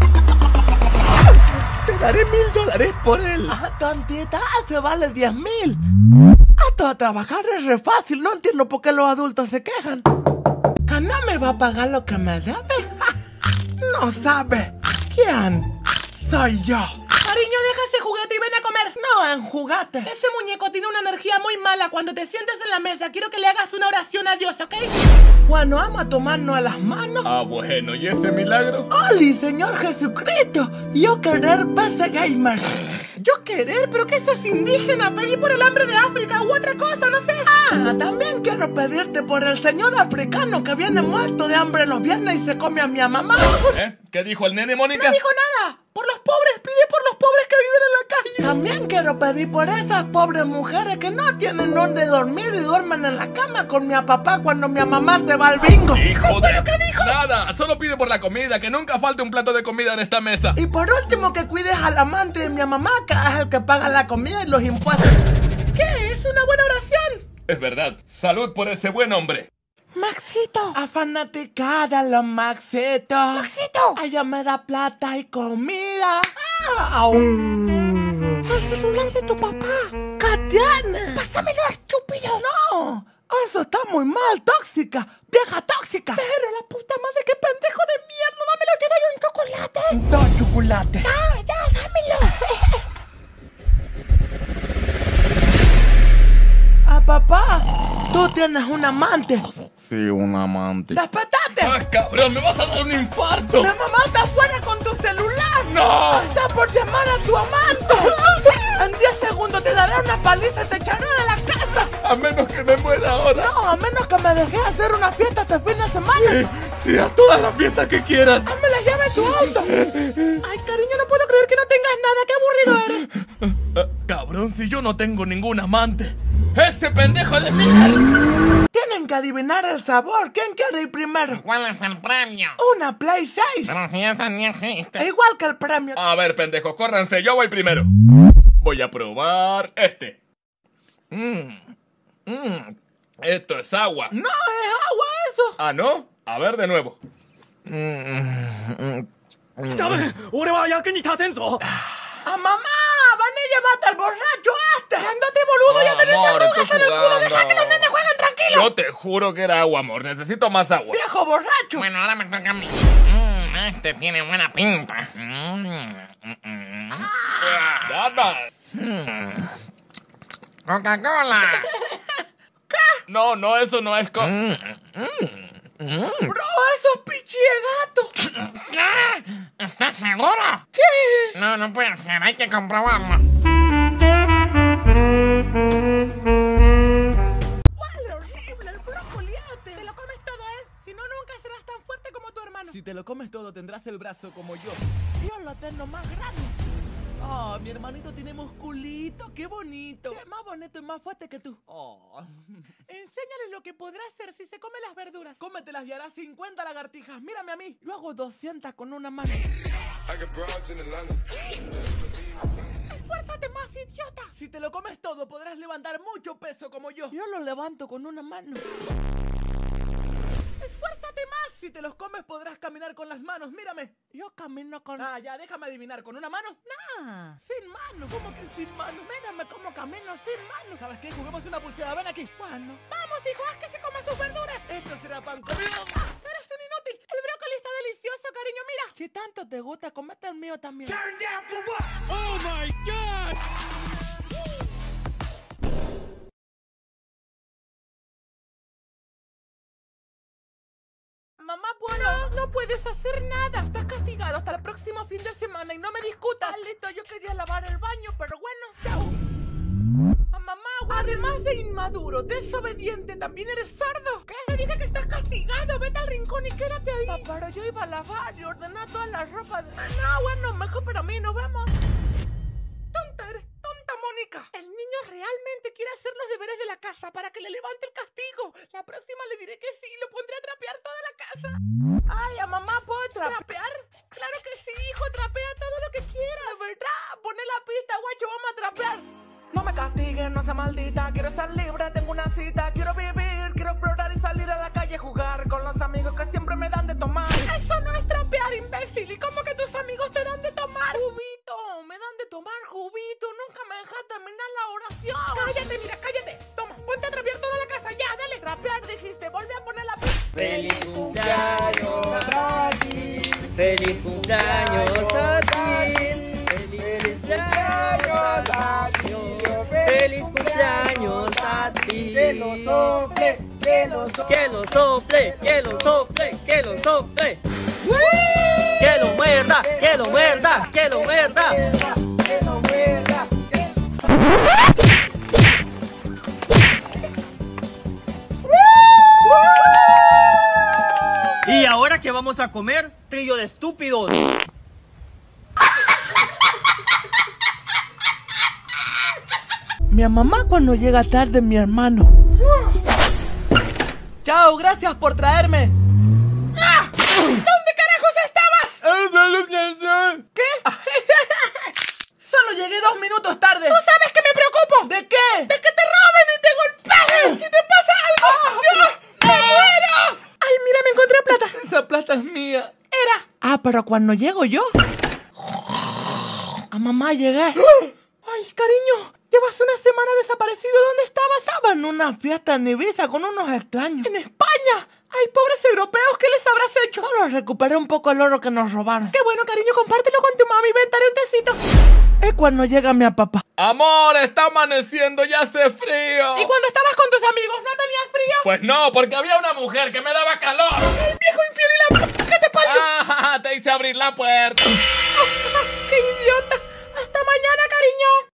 Te daré mil dólares por él. Ah, tontita, se vale diez mil. Esto a trabajar es re fácil, no entiendo por qué los adultos se quejan. ¿Que no me va a pagar lo que me debe? No sabe. ¿Quién? Soy yo. Cariño, deja ese juguete y ven a comer. No, enjugate. Ese muñeco tiene una energía muy mala. Cuando te sientes en la mesa, quiero que le hagas una oración a Dios, ¿ok? Bueno, vamos a tomarnos a las manos. Ah, bueno, ¿y ese milagro? ¡Oli, Señor Jesucristo! Yo querer P C Gamer. Yo querer, pero que eso es indígena. Pedí por el hambre de África u otra cosa, no sé. Ah, también quiero pedirte por el señor africano que viene muerto de hambre los viernes y se come a mi mamá. ¿Eh? ¿Qué dijo el nene, Mónica? No dijo nada. Por los pobres, pide por los pobres que viven en la calle. También quiero pedir por esas pobres mujeres que no tienen dónde dormir y duermen en la cama con mi papá cuando mi mamá se va al bingo. ¡Hijo de... ¿Qué dijo? Nada, solo pide por la comida, que nunca falte un plato de comida en esta mesa. Y por último que cuides al amante de mi mamá, que es el que paga la comida y los impuestos. ¿Qué? Es una buena oración. Es verdad. Salud por ese buen hombre. Maxito, a fanaticada los Maxitos. Maxito, ella me da plata y comida. ¡Au! El celular de tu papá. ¿Qué tiene? Pásamelo, estúpido. No, eso está muy mal, tóxica, vieja tóxica. Pero la puta madre, qué pendejo de mierda. Dámelo, te doy un chocolate. Dos chocolates. Ya, ya, dámelo. Ah, papá, tú tienes un amante. Sí, un amante. ¡Despetate! ¡Ah, cabrón! ¡Me vas a dar un infarto! ¡Mi mamá está afuera con tu celular! ¡No! ¡Está por llamar a tu amante! En diez segundos te daré una paliza y te echaré de la casa. A menos que me muera ahora. No, a menos que me dejes hacer una fiesta este fin de semana. Sí, sí, a todas las fiestas que quieras. ¡Hazme la llave de tu auto! Ay, cariño, no puedo creer que no tengas nada. ¡Qué aburrido eres! Uh, cabrón, si yo no tengo ningún amante. ¡Ese pendejo de mierda! Tienen que adivinar el sabor. ¿Quién quiere ir primero? ¿Cuál es el premio? Una Play seis. Pero si esa ni existe. Igual que el premio. A ver, pendejos, córranse. Yo voy primero. Voy a probar este. Mmm. Mmm. Esto es agua. No, es agua eso. ¿Ah, no? A ver de nuevo. ¡Ah, mamá! ¡Van a llevarte al borracho este! ¡Grandote, boludo! Ah, ¡Ya tenés amor, arrugas estoy en el culo! jugando. ¡Deja que los nenes jueguen tranquilos! Yo te juro que era agua, amor. Necesito más agua. ¡Viejo borracho! Bueno, ahora me toca a mí. Mm, este tiene buena pinta. Mm, mm, mm. Dama. Mm. Coca-Cola. ¿Qué? No, no, eso no es co... Mm, mm. Mm. Bro, eso es pichi de gato. ¿Qué? ¿Estás seguro? Sí. No, no puede ser. Hay que comprobarlo. ¡Huele horrible! ¡El brócoli este! Te lo comes todo, ¿eh? Si no, nunca serás tan fuerte como tu hermano. Si te lo comes todo, tendrás el brazo como yo. Yo lo tengo más grande. Oh, mi hermanito tiene musculito, qué bonito. Sí, más bonito y más fuerte que tú. Oh. Enséñale lo que podrá hacer si se come las verduras. Cómetelas y harás cincuenta lagartijas. Mírame a mí. Yo hago doscientas con una mano. ¡Esfuérzate más, idiota! Si te lo comes todo, podrás levantar mucho peso como yo. Yo lo levanto con una mano. ¡Esfuérzate más! Si te los comes, podrás caminar con las manos. Mírame. Yo camino con... Ah, ya, déjame adivinar. ¿Con una mano? Nah, sin mano. ¿Cómo que sin mano? mírame cómo camino sin mano. ¿Sabes qué? Juguemos una pulseada. Ven aquí. Bueno. ¡Vamos, hijo! ¡Haz que se coma sus verduras! Esto será pan comido. ¡Ah! ¡Eres un inútil! ¡El brócoli está delicioso, cariño! ¡Mira! Si tanto te gusta, comete el mío también. Turn down for what? Oh my God! Mamá, bueno, no puedes hacer nada. Estás castigado hasta el próximo fin de semana y no me discutas. Ah, listo, yo quería lavar el baño, pero bueno, chao. Ah, mamá, además de inmaduro, desobediente, ¿también eres sordo? ¿Qué? Me dije que estás castigado. Vete al rincón y quédate ahí. Ah, pero yo iba a lavar y ordenar toda la ropa. De... No, bueno, mejor para mí, nos vemos. Tonta, eres tonta, Mónica. El niño realmente quiere hacer los deberes de la casa para que le levante el castigo. La próxima le diré que sí y lo pondré a trapear toda la casa. Ay, a mamá, ¿puedo trapear? ¿Trapear? Claro que sí, hijo, trapea todo lo que quieras. De verdad, poné la pista, guacho, vamos a trapear. No me castiguen, no sea maldita. Quiero estar libre, tengo una cita. Quiero vivir, quiero explorar y salir a la calle, jugar con los amigos que siempre me dan de tomar. Eso no es trapear, imbécil. ¿Y cómo que tus amigos te dan de tomar? Jubito, me dan de tomar, Jubito. Nunca me dejas terminar la oración. Cállate, mira, cállate. Toma, ponte a trapear toda la casa. Ya, dale. Trapear, dijiste, vuelve a poner la pista. ¡Feliz cumpleaños a ti! ¡Feliz cumpleaños a ti! ¡Feliz cumpleaños! para ti. Que lo sople, que lo sople, que lo sople, que lo sople, que lo sople. Que lo muerda, que lo muerda, que lo muerda. Que lo muerda. ¿Y ahora qué vamos a comer? Trillo de estúpidos. Mi mamá cuando llega tarde, mi hermano. Chao, gracias por traerme. ¡Ah! ¿Dónde carajos estabas? ¿Qué? Solo llegué dos minutos tarde. ¿Tú sabes que me preocupo? ¿De qué? De que te roben y te golpeen. Si te pasa algo, Dios, me muero. Ay, mira, me encontré plata. Esa plata es mía. Era. Ah, pero cuando llego yo. A mamá llegué. Ay, cariño, llevas una semana desaparecido. ¿Dónde estabas? Estaba en una fiesta en Ibiza con unos extraños. En España. Ay, pobres europeos, ¿qué les habrás hecho? Solo recuperé un poco el oro que nos robaron. Qué bueno, cariño, compártelo con tu mami. Ven, daré un tecito. Es cuando llega mi papá. Amor, está amaneciendo, ya hace frío. ¿Y cuando estabas con tus amigos no tenías frío? Pues no, porque había una mujer que me daba calor. El viejo infiel y la p... ¿Qué te pasa? Ah, te hice abrir la puerta. ¡Qué idiota! ¡Hasta mañana, cariño!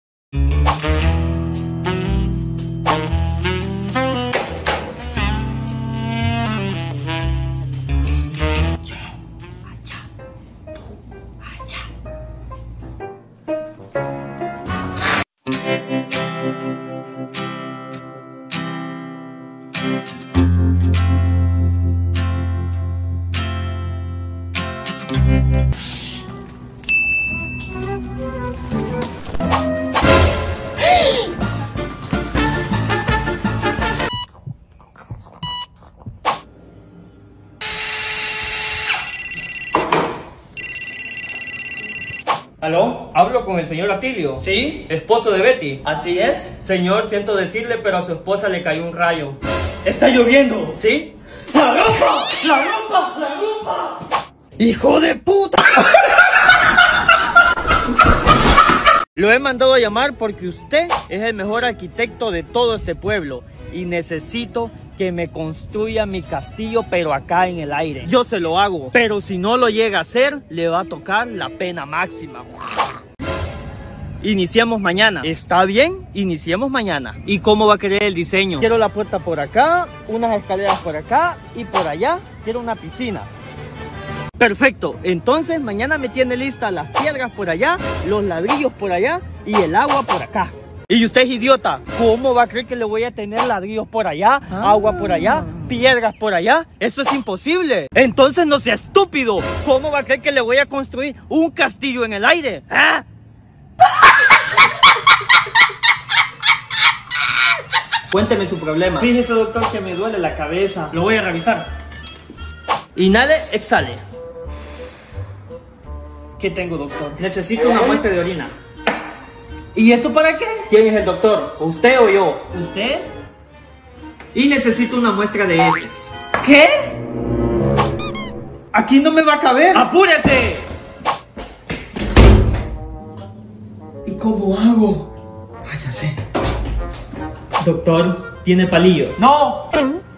¿Aló? Hablo con el señor Atilio. ¿Sí? Esposo de Betty. Así es. Señor, siento decirle, pero a su esposa le cayó un rayo. ¡Está lloviendo! ¿Sí? ¡La ropa! ¡La ropa! ¡La ropa! ¡Hijo de puta! Lo he mandado a llamar porque usted es el mejor arquitecto de todo este pueblo y necesito que me construya mi castillo, pero acá en el aire. Yo se lo hago, pero si no lo llega a hacer, le va a tocar la pena máxima. Iniciamos mañana. ¿Está bien? Iniciemos mañana. ¿Y cómo va a querer el diseño? Quiero la puerta por acá, unas escaleras por acá y por allá quiero una piscina. Perfecto, entonces mañana me tiene lista las piedras por allá, los ladrillos por allá y el agua por acá. Y usted es idiota, ¿cómo va a creer que le voy a tener ladrillos por allá, ah. agua por allá, piedras por allá? Eso es imposible. Entonces no sea estúpido, ¿cómo va a creer que le voy a construir un castillo en el aire? ¿Ah? Cuénteme su problema. Fíjese, doctor, que me duele la cabeza. Lo voy a revisar. Inhale, exhale. ¿Qué tengo, doctor? Necesito una muestra de orina. ¿Y eso para qué? ¿Quién es el doctor? ¿Usted o yo? ¿Usted? Y necesito una muestra de heces. ¿Qué? Aquí no me va a caber. ¡Apúrese! ¿Y cómo hago? Ah, ya sé. Doctor, ¿tiene palillos? ¡No!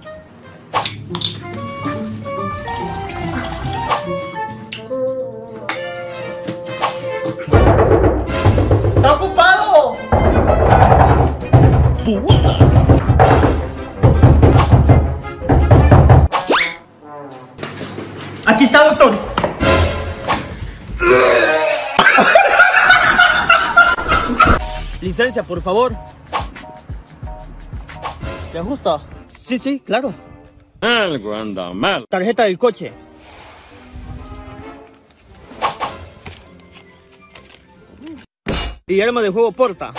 ¡Está ocupado! ¡Puta! Aquí está, doctor. Licencia, por favor. ¿Te ajusta? Sí, sí, claro. Algo anda mal. Tarjeta del coche. Y arma de juego porta.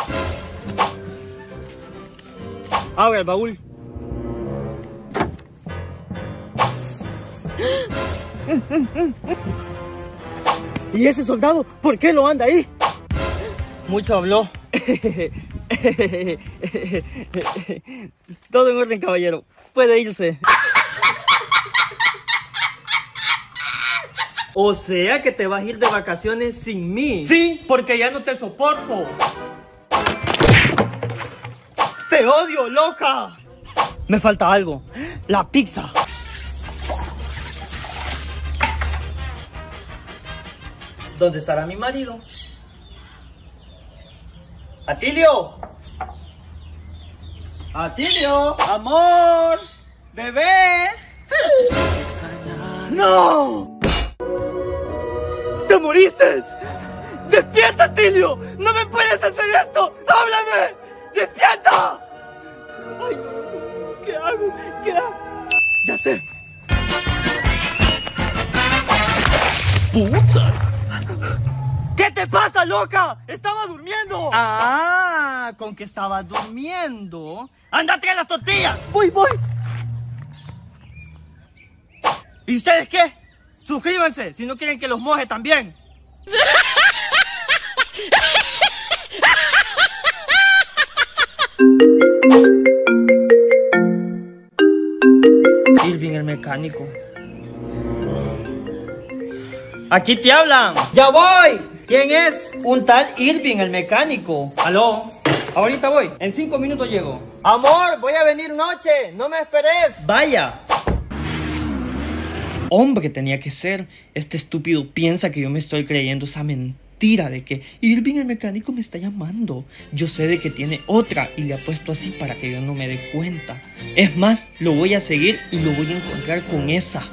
Abre el baúl. ¿Y ese soldado? ¿Por qué lo anda ahí? Mucho habló. Todo en orden, caballero. Puede irse. O sea que te vas a ir de vacaciones sin mí. Sí, porque ya no te soporto. Te ¡Te odio, loca! Me falta algo. La pizza. ¿Dónde estará mi marido? ¡Atilio! ¡Atilio! ¡Amor! ¡Bebé! ¡No! ¡Te moriste! ¡Despierta, Atilio! ¡No me puedes hacer esto! ¡Háblame! ¡Despierta! ¡Ay! ¿Qué hago? ¿Qué hago? ¡Ya sé! ¡Puta! ¿Qué te pasa, loca? ¡Estaba durmiendo! Ah, con que estaba durmiendo. ¡Anda, trae las tortillas! ¡Voy, voy! ¿Y ustedes qué? Suscríbanse si no quieren que los moje también. Irving el mecánico. Aquí te hablan. ¡Ya voy! ¿Quién es? Un tal Irving el mecánico. ¿Aló? Ahorita voy. En cinco minutos llego. Amor, voy a venir noche. No me esperes. Vaya. Hombre tenía que ser. Este estúpido piensa que yo me estoy creyendo esa mentira de que Irving el mecánico me está llamando. Yo sé de que tiene otra y le ha puesto así para que yo no me dé cuenta. Es más, lo voy a seguir y lo voy a encontrar con esa.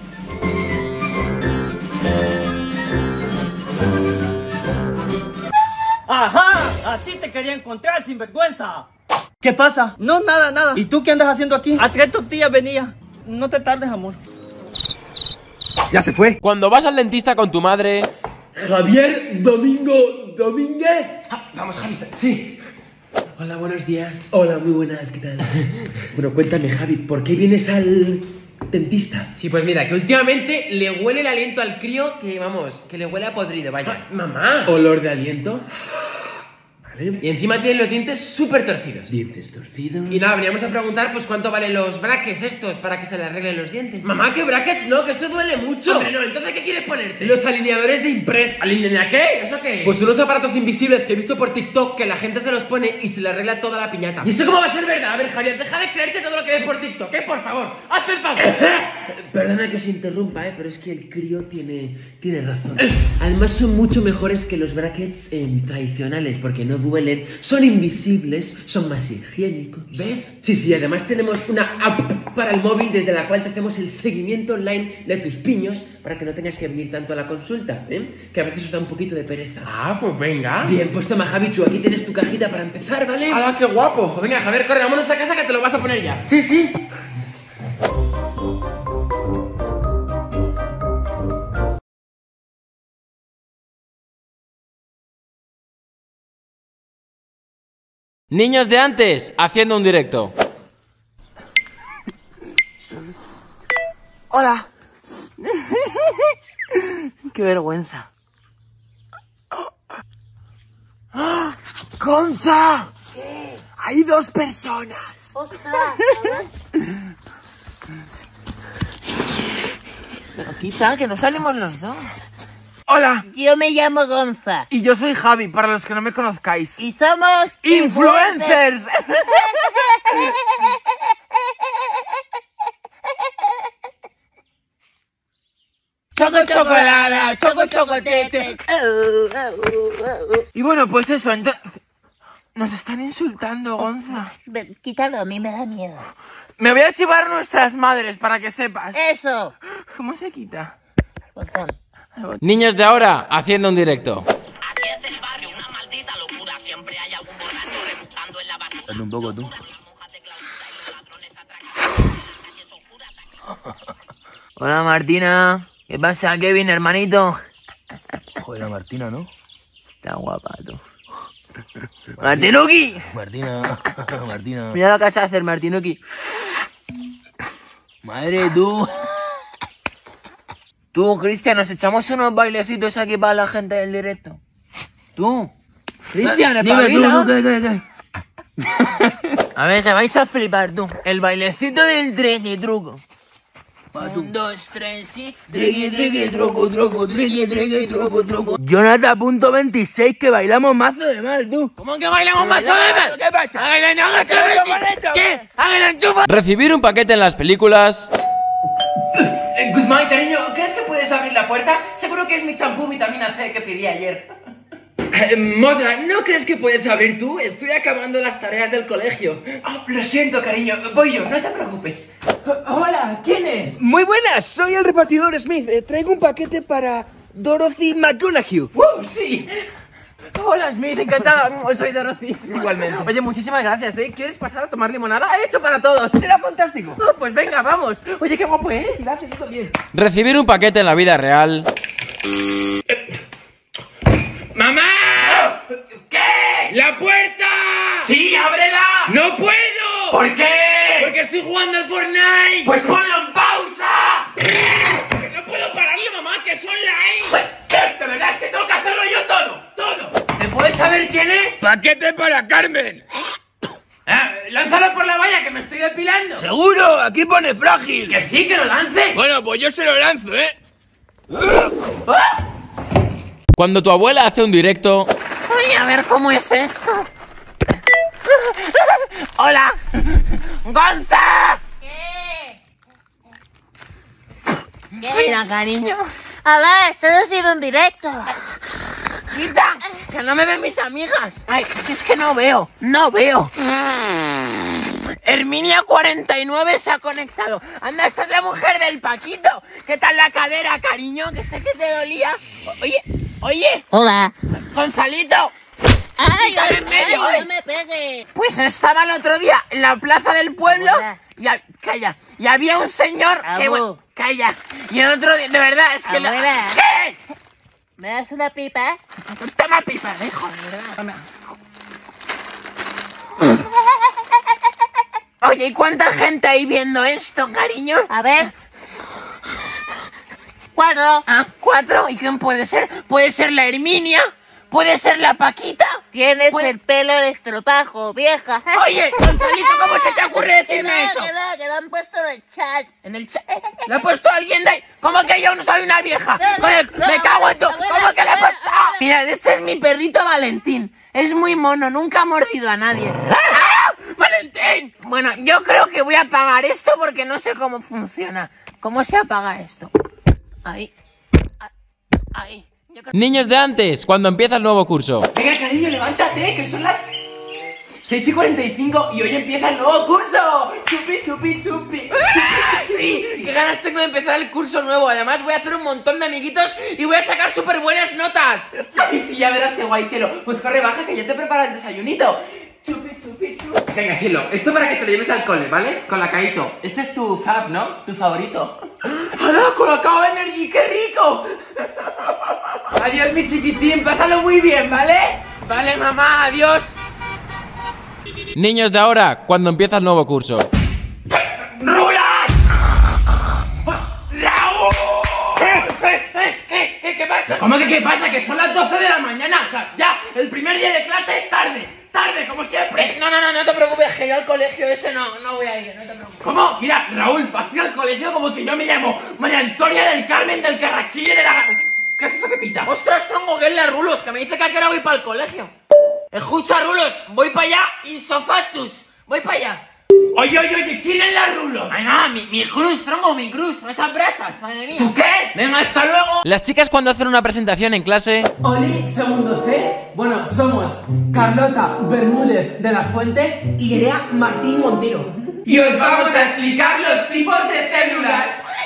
¡Ajá! Así te quería encontrar, sinvergüenza. ¿Qué pasa? No, nada, nada. ¿Y tú qué andas haciendo aquí? A tres tortillas venía. No te tardes, amor. Ya se fue. Cuando vas al dentista con tu madre... Javier Domingo Domínguez. Ah, vamos, Javi. Sí. Hola, buenos días. Hola, muy buenas, ¿qué tal? Bueno, cuéntame, Javi, ¿por qué vienes al dentista? Sí, pues mira, que últimamente le huele el aliento al crío que, vamos, que le huele a podrido, vaya. Ah, mamá. ¿Olor de aliento? Vale. Y encima tiene los dientes súper torcidos. Dientes torcidos. Y nada, veníamos a preguntar, pues, cuánto valen los brackets estos para que se le arreglen los dientes. Mamá, ¿qué brackets? No, que eso duele mucho. Hombre, no, entonces, ¿qué quieres ponerte? Los alineadores de impresa. ¿Alinear qué? ¿Eso qué? Pues unos aparatos invisibles que he visto por TikTok que la gente se los pone y se le arregla toda la piñata. ¿Y eso cómo va a ser verdad? A ver, Javier, deja de creerte todo lo que ves por TikTok, ¿eh? Por favor, hazte el favor. Perdona que os interrumpa, ¿eh? Pero es que el crío tiene, tiene razón. Además son mucho mejores que los brackets eh, tradicionales porque no duelen, son invisibles, son más higiénicos. ¿Ves? Sí, sí, además tenemos una app para el móvil desde la cual te hacemos el seguimiento online de tus piños para que no tengas que venir tanto a la consulta, ¿eh? Que a veces os da un poquito de pereza. Ah, pues venga. Bien, pues toma, Javichu, aquí tienes tu cajita para empezar, ¿vale? ¡Hala, qué guapo! Venga, Javier, corre, vámonos a casa que te lo vas a poner ya. Sí, sí. Niños de antes, haciendo un directo. Hola. Qué vergüenza. ¡Ah! ¡Gonza! ¿Qué? Hay dos personas. ¡Ostras! Pero quita, que no salimos los dos. Hola. Yo me llamo Gonza. Y yo soy Javi, para los que no me conozcáis. Y somos... ¡Influencers! Choco chocolada, choco chocotete. Y bueno, pues eso, entonces... Nos están insultando, Gonza. Quítalo, a mí me da miedo. Me voy a chivar nuestras madres, para que sepas. Eso. ¿Cómo se quita? Botón. Niños de ahora, haciendo un directo. Así es el barrio, una maldita locura. Siempre hay algún borracho rebuscando en la basura. Dale un poco tú. Hola, Martina. ¿Qué pasa, Kevin, hermanito? Joder, la Martina, ¿no? Está guapa, tú. ¡Martinuki! Martina, Martina. Mira lo que vas a hacer, Martinuki. Madre, tú. Tú, Cristian, nos echamos unos bailecitos aquí para la gente del directo. Tú, Cristian, dime tú, tú, ¿qué, qué, qué? A ver, te vais a flipar, tú. El bailecito del tren y truco. Un, dos, tres, sí. Triqui, triqui, troco, troco, triqui, triqui, troco, troco. Jonathan punto veintiséis, que bailamos mazo de mal, tú. ¿Cómo que bailamos mazo de mal? ¿Qué pasa? ¿Qué? ¡Hagan el enchufa! Recibir un paquete en las películas. Eh, Guzmán, cariño, ¿crees que puedes abrir la puerta? Seguro que es mi champú vitamina C que pedí ayer. Eh, Moda, ¿no crees que puedes abrir tú? Estoy acabando las tareas del colegio. Oh, lo siento, cariño, voy yo, no te preocupes. Hola, ¿quién es? Muy buenas, soy el repartidor Smith. Eh, traigo un paquete para Dorothy McGonaghy. ¡Uh, sí! Hola, Smith, encantada. Soy Dorothy. Igualmente. Oye, muchísimas gracias, ¿eh? ¿Quieres pasar a tomar limonada? ¡He hecho para todos! ¡Será fantástico! Oh, pues venga, vamos. Oye, qué guapo, ¿eh? Gracias, yo también. Recibir un paquete en la vida real. ¡Mamá! ¿Qué? ¡La puerta! ¡Sí, ábrela! ¡No puedo! ¿Por qué? Porque estoy jugando al Fortnite. ¡Pues ponlo en pausa! ¡No puedo pararle, mamá, que es online! De verdad es que tengo que hacerlo yo todo, todo. ¿Se puede saber quién es? ¡Paquete para Carmen! Ah, lánzalo por la valla, que me estoy depilando. ¡Seguro! Aquí pone frágil. Que sí, que lo lance. Bueno, pues yo se lo lanzo, ¿eh? ¡Ah! Cuando tu abuela hace un directo. Voy a ver cómo es esto. Hola. Gonza. ¿Qué? Mira, cariño. A ver, estoy haciendo un directo. Quita, que no me ven mis amigas. Ay, si es que no veo, no veo. Herminia cuarenta y nueve se ha conectado. Anda, esta es la mujer del Paquito. ¿Qué tal la cadera, cariño? Que sé que te dolía. Oye, oye. Hola. Gonzalito. ¡Ay, Quítale ay, en medio, ay, ¿eh? no me pegue! Pues estaba el otro día en la plaza del pueblo. Y ha- calla. Y había un señor que... Abu. bueno, calla. Y el otro día, de verdad, es que... lo- Abuela. ¿Qué? ¿Me das una pipa? Toma pipa, hijo, de verdad. Toma. Oye, ¿y cuánta gente hay viendo esto, cariño? A ver. Cuatro. Ah, ¿cuatro? ¿Y quién puede ser? ¿Puede ser la Herminia? ¿Puede ser la Paquita? Tienes ¿Puede- el pelo de estropajo, vieja. Oye, Gonzalito, ¿cómo se te ocurre decirme Que no, eso? que no, que lo han puesto en el chat. En el chat. ¿Le ha puesto alguien de ahí? ¿Cómo que yo no soy una vieja? No, Con el- no, me cago en tu... abuela, ¿Cómo que le ha abuela, puesto? abuela. Mira, este es mi perrito Valentín. Es muy mono, nunca ha mordido a nadie. ¡Ah! ¡Valentín! Bueno, yo creo que voy a apagar esto porque no sé cómo funciona. ¿Cómo se apaga esto? Ahí. Ahí. Yo creo- Niños de antes, cuando empieza el nuevo curso. Venga, cariño, levántate, que son las seis y cuarenta y cinco y hoy empieza el nuevo curso. Chupi, chupi, chupi. ¡Ah, sí! ¡Qué ganas tengo de empezar el curso nuevo! Además voy a hacer un montón de amiguitos y voy a sacar súper buenas notas. Ay, sí, ya verás qué guay, cielo. Pues corre, baja, que ya te prepara el desayunito. Chupi, chupi, chupi. Venga, cielo, esto para que te lo lleves al cole, ¿vale? Con la Caito. Este es tu fab, ¿no? Tu favorito. ¡Hala! ¡Colacao Energy! ¡Qué rico! Adiós, mi chiquitín, pásalo muy bien, ¿vale? Vale, mamá, adiós. Niños de ahora, cuando empieza el nuevo curso. ¡Rulas! ¡Raúl! ¿Qué, qué, qué, qué pasa? ¿Cómo que qué pasa? Que son las doce de la mañana. O sea, ya, el primer día de clase tarde. Tarde, como siempre. Eh, no, no, no, no te preocupes, que yo al colegio ese no, no voy a ir, no te preocupes. ¿Cómo? Mira, Raúl, vas a ir al colegio como que yo me llamo María Antonia del Carmen del Carraquillo de la... ¿Qué es eso que pita? ¡Ostras, tronco, que es la Rulos! Que me dice que a qué hora voy para el colegio. Escucha, Rulos, voy para allá, insofactus. Voy para allá. Oye, oye, oye, ¿quién es la Rulos? Ay, no, mi, mi cruz, tronco, mi cruz, no esas brasas, madre mía. ¿Tú qué? Venga, hasta luego. Las chicas cuando hacen una presentación en clase. Oli, segundo C. Bueno, somos Carlota Bermúdez de la Fuente y Nerea Martín Montero. Y os vamos a explicar los tipos de células.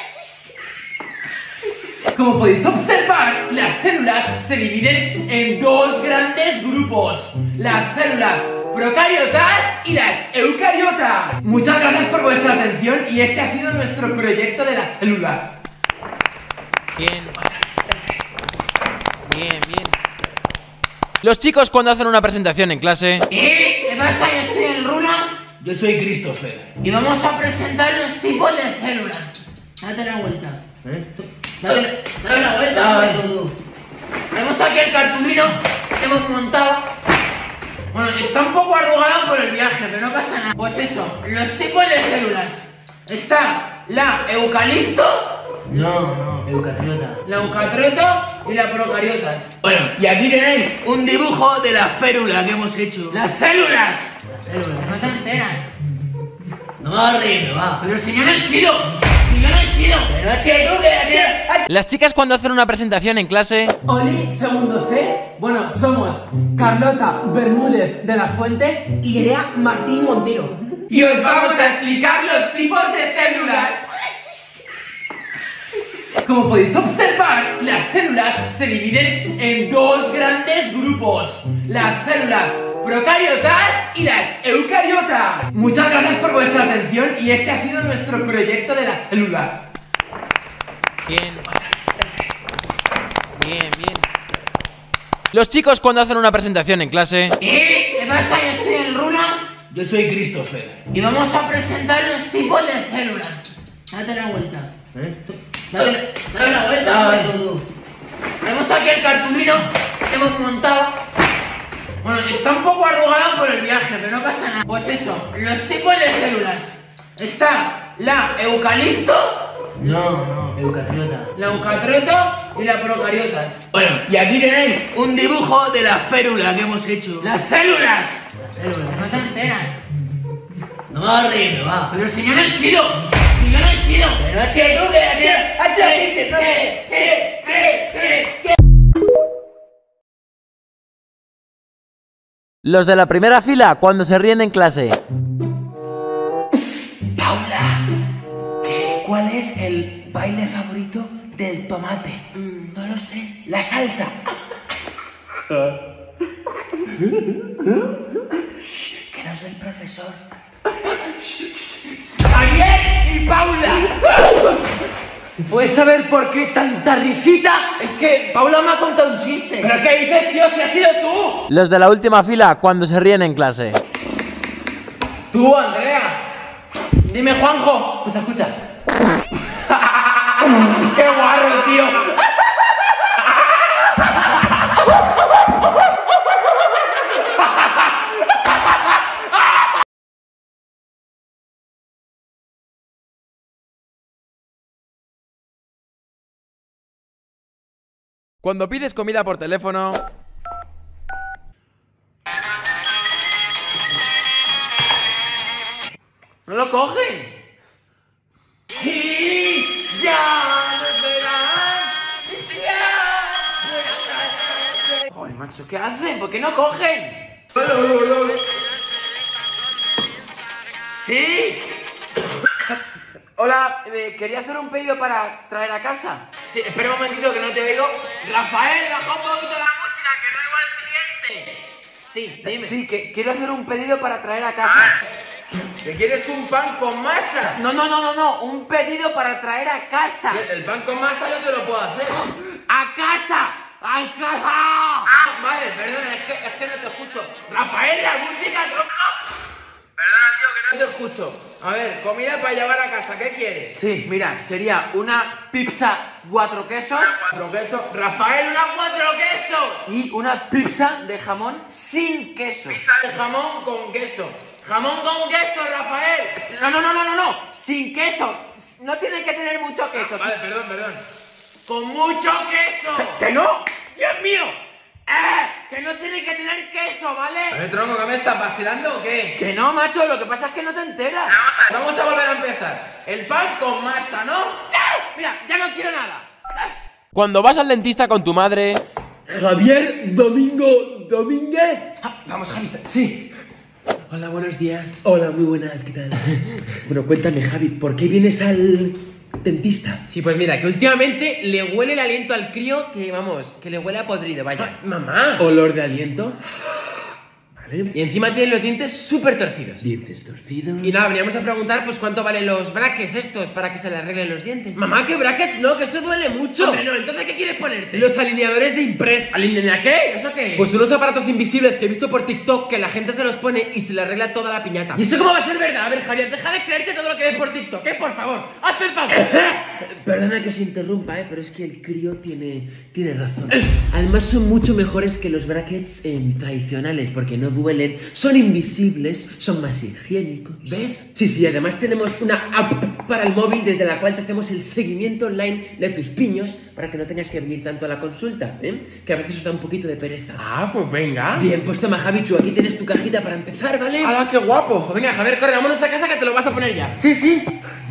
Como podéis observar, las células se dividen en dos grandes grupos. Las células procariotas y las eucariotas. Muchas gracias por vuestra atención y este ha sido nuestro proyecto de la célula. Bien. Bien, bien. Los chicos cuando hacen una presentación en clase. ¿Eh? ¿Qué pasa? Yo soy el Rulos. Yo soy Christopher. Y vamos a presentar los tipos de células. Date la vuelta. ¿Eh? Dale, dale la vuelta. Dale. Tú. Tenemos aquí el cartulino que hemos montado. Bueno, está un poco arrugado por el viaje, pero no pasa nada. Pues eso, los tipos de células. está la eucalipto. No, no, eucariota. La eucatriota y la procariotas. Bueno, y aquí tenéis un dibujo de la férula que hemos hecho. ¡Las células! Las células. No se enteras. No va a reír, no va. Pero si yo no he sido. Si yo no he sido. Pero ha sido tú que has sido. Las chicas cuando hacen una presentación en clase... Oli, segundo C. Bueno, somos Carlota Bermúdez de la Fuente y Nerea Martín Montero. Y os vamos a explicar los tipos de células. Como podéis observar, las células se dividen en dos grandes grupos. Las células procariotas y las eucariotas. Muchas gracias por vuestra atención y este ha sido nuestro proyecto de la célula. Bien. Bien, bien. Los chicos cuando hacen una presentación en clase... ¿Eh? ¿Qué pasa? Yo soy el Rulas. Yo soy Christopher. Y vamos a presentar los tipos de células. Date la vuelta. ¿Eh? Dale, dale la vuelta. Dale, tú. Tenemos aquí el cartulino que hemos montado. Bueno, está un poco arrugado por el viaje, pero no pasa nada. Pues eso, los tipos de células. Está la eucalipto. No, no, eucariota. La eucatriota y la procariotas. Bueno, y aquí tenéis un dibujo de la férula que hemos hecho. ¡Las células! Las células. No se enteras. No va a reír, no va. Pero si yo no he sido. Si yo no he sido. Pero ha sido tú que has sido. ¡Hazte aquí, que no me... ¿Qué? ¿Qué? ¿Qué? ¿Qué? Los de la primera fila cuando se ríen en clase... Paula, ¿qué? ¿Cuál es el baile favorito del tomate? Mm, no lo sé. La salsa. Que nos ve el profesor. ¡Javier y Paula! ¿Puedes saber por qué tanta risita? Es que Paula me ha contado un chiste. ¿Pero qué dices, tío? Si has sido tú. Los de la última fila cuando se ríen en clase... Tú, Andrea. Dime, Juanjo. Escucha, escucha. ¡Qué guarro, tío! Cuando pides comida por teléfono... No lo cogen. Y ya nos verán. Joder, macho, ¿qué hacen? ¿Por qué no cogen? Sí. Hola, eh, quería hacer un pedido para traer a casa. Sí, espera un momentito que no te oigo. Rafael, baja un poquito la música, que no oigo al siguiente. Sí, dime. Sí, que quiero hacer un pedido para traer a casa. ¿Que quieres un pan con masa? No, no, no, no, no, un pedido para traer a casa. El pan con masa yo te lo puedo hacer. ¡A casa! ¡A casa! Ah, vale, perdona, es que, es que no te escucho. Rafael, la música, tronco. Perdona, tío, que no te escucho. A ver, comida para llevar a casa, ¿qué quieres? Sí, mira, sería una pizza cuatro quesos. Cuatro quesos. Rafael, una cuatro quesos. Y una pizza de jamón sin queso. Pizza de jamón con queso. Jamón con queso, Rafael. No, no, no, no, no, no. Sin queso. No tiene que tener mucho queso. Vale, perdón, perdón. Con mucho queso. ¿Que no? ¡Dios mío! ¡Eh! Que no tiene que tener queso, ¿vale? A ver, tronco, ¿que me estás vacilando o qué? Que no, macho, lo que pasa es que no te enteras. Vamos a volver a empezar. El pan con masa, ¿no? ¡Ya! Mira, ya no quiero nada. Cuando vas al dentista con tu madre... Javier Domingo Domínguez. Ah, vamos, Javi. Sí. Hola, buenos días. Hola, muy buenas, ¿qué tal? Bueno, cuéntame, Javi, ¿por qué vienes al dentista? Sí, pues mira, que últimamente le huele el aliento al crío que, vamos, que le huele a podrido, vaya. Mamá. ¿Olor de aliento? Vale. Y encima tiene los dientes súper torcidos. Dientes torcidos. Y nada, veníamos a preguntar, pues, ¿cuánto valen los brackets estos para que se le arreglen los dientes? Mamá, ¿qué brackets? No, que eso duele mucho. Hombre, no, entonces, ¿qué quieres ponerte? Los alineadores de Impress. ¿Alineador qué? ¿Eso qué? Pues unos aparatos invisibles que he visto por TikTok que la gente se los pone y se le arregla toda la piñata. ¿Y eso cómo va a ser verdad? A ver, Javier, deja de creerte todo lo que ves por TikTok, ¿eh? Por favor, hazte el favor. Perdona que os interrumpa, ¿eh? Pero es que el crío tiene, tiene razón. Además son mucho mejores que los brackets eh, tradicionales porque no duelen, son invisibles, son más higiénicos. ¿Ves? Sí, sí, además tenemos una app para el móvil desde la cual te hacemos el seguimiento online de tus piños para que no tengas que venir tanto a la consulta, ¿eh? Que a veces os da un poquito de pereza. Ah, pues venga. Bien, pues toma, Javichu, aquí tienes tu cajita para empezar, ¿vale? ¡Hala, qué guapo! Venga, Javier, corre, vámonos a casa que te lo vas a poner ya. Sí, sí.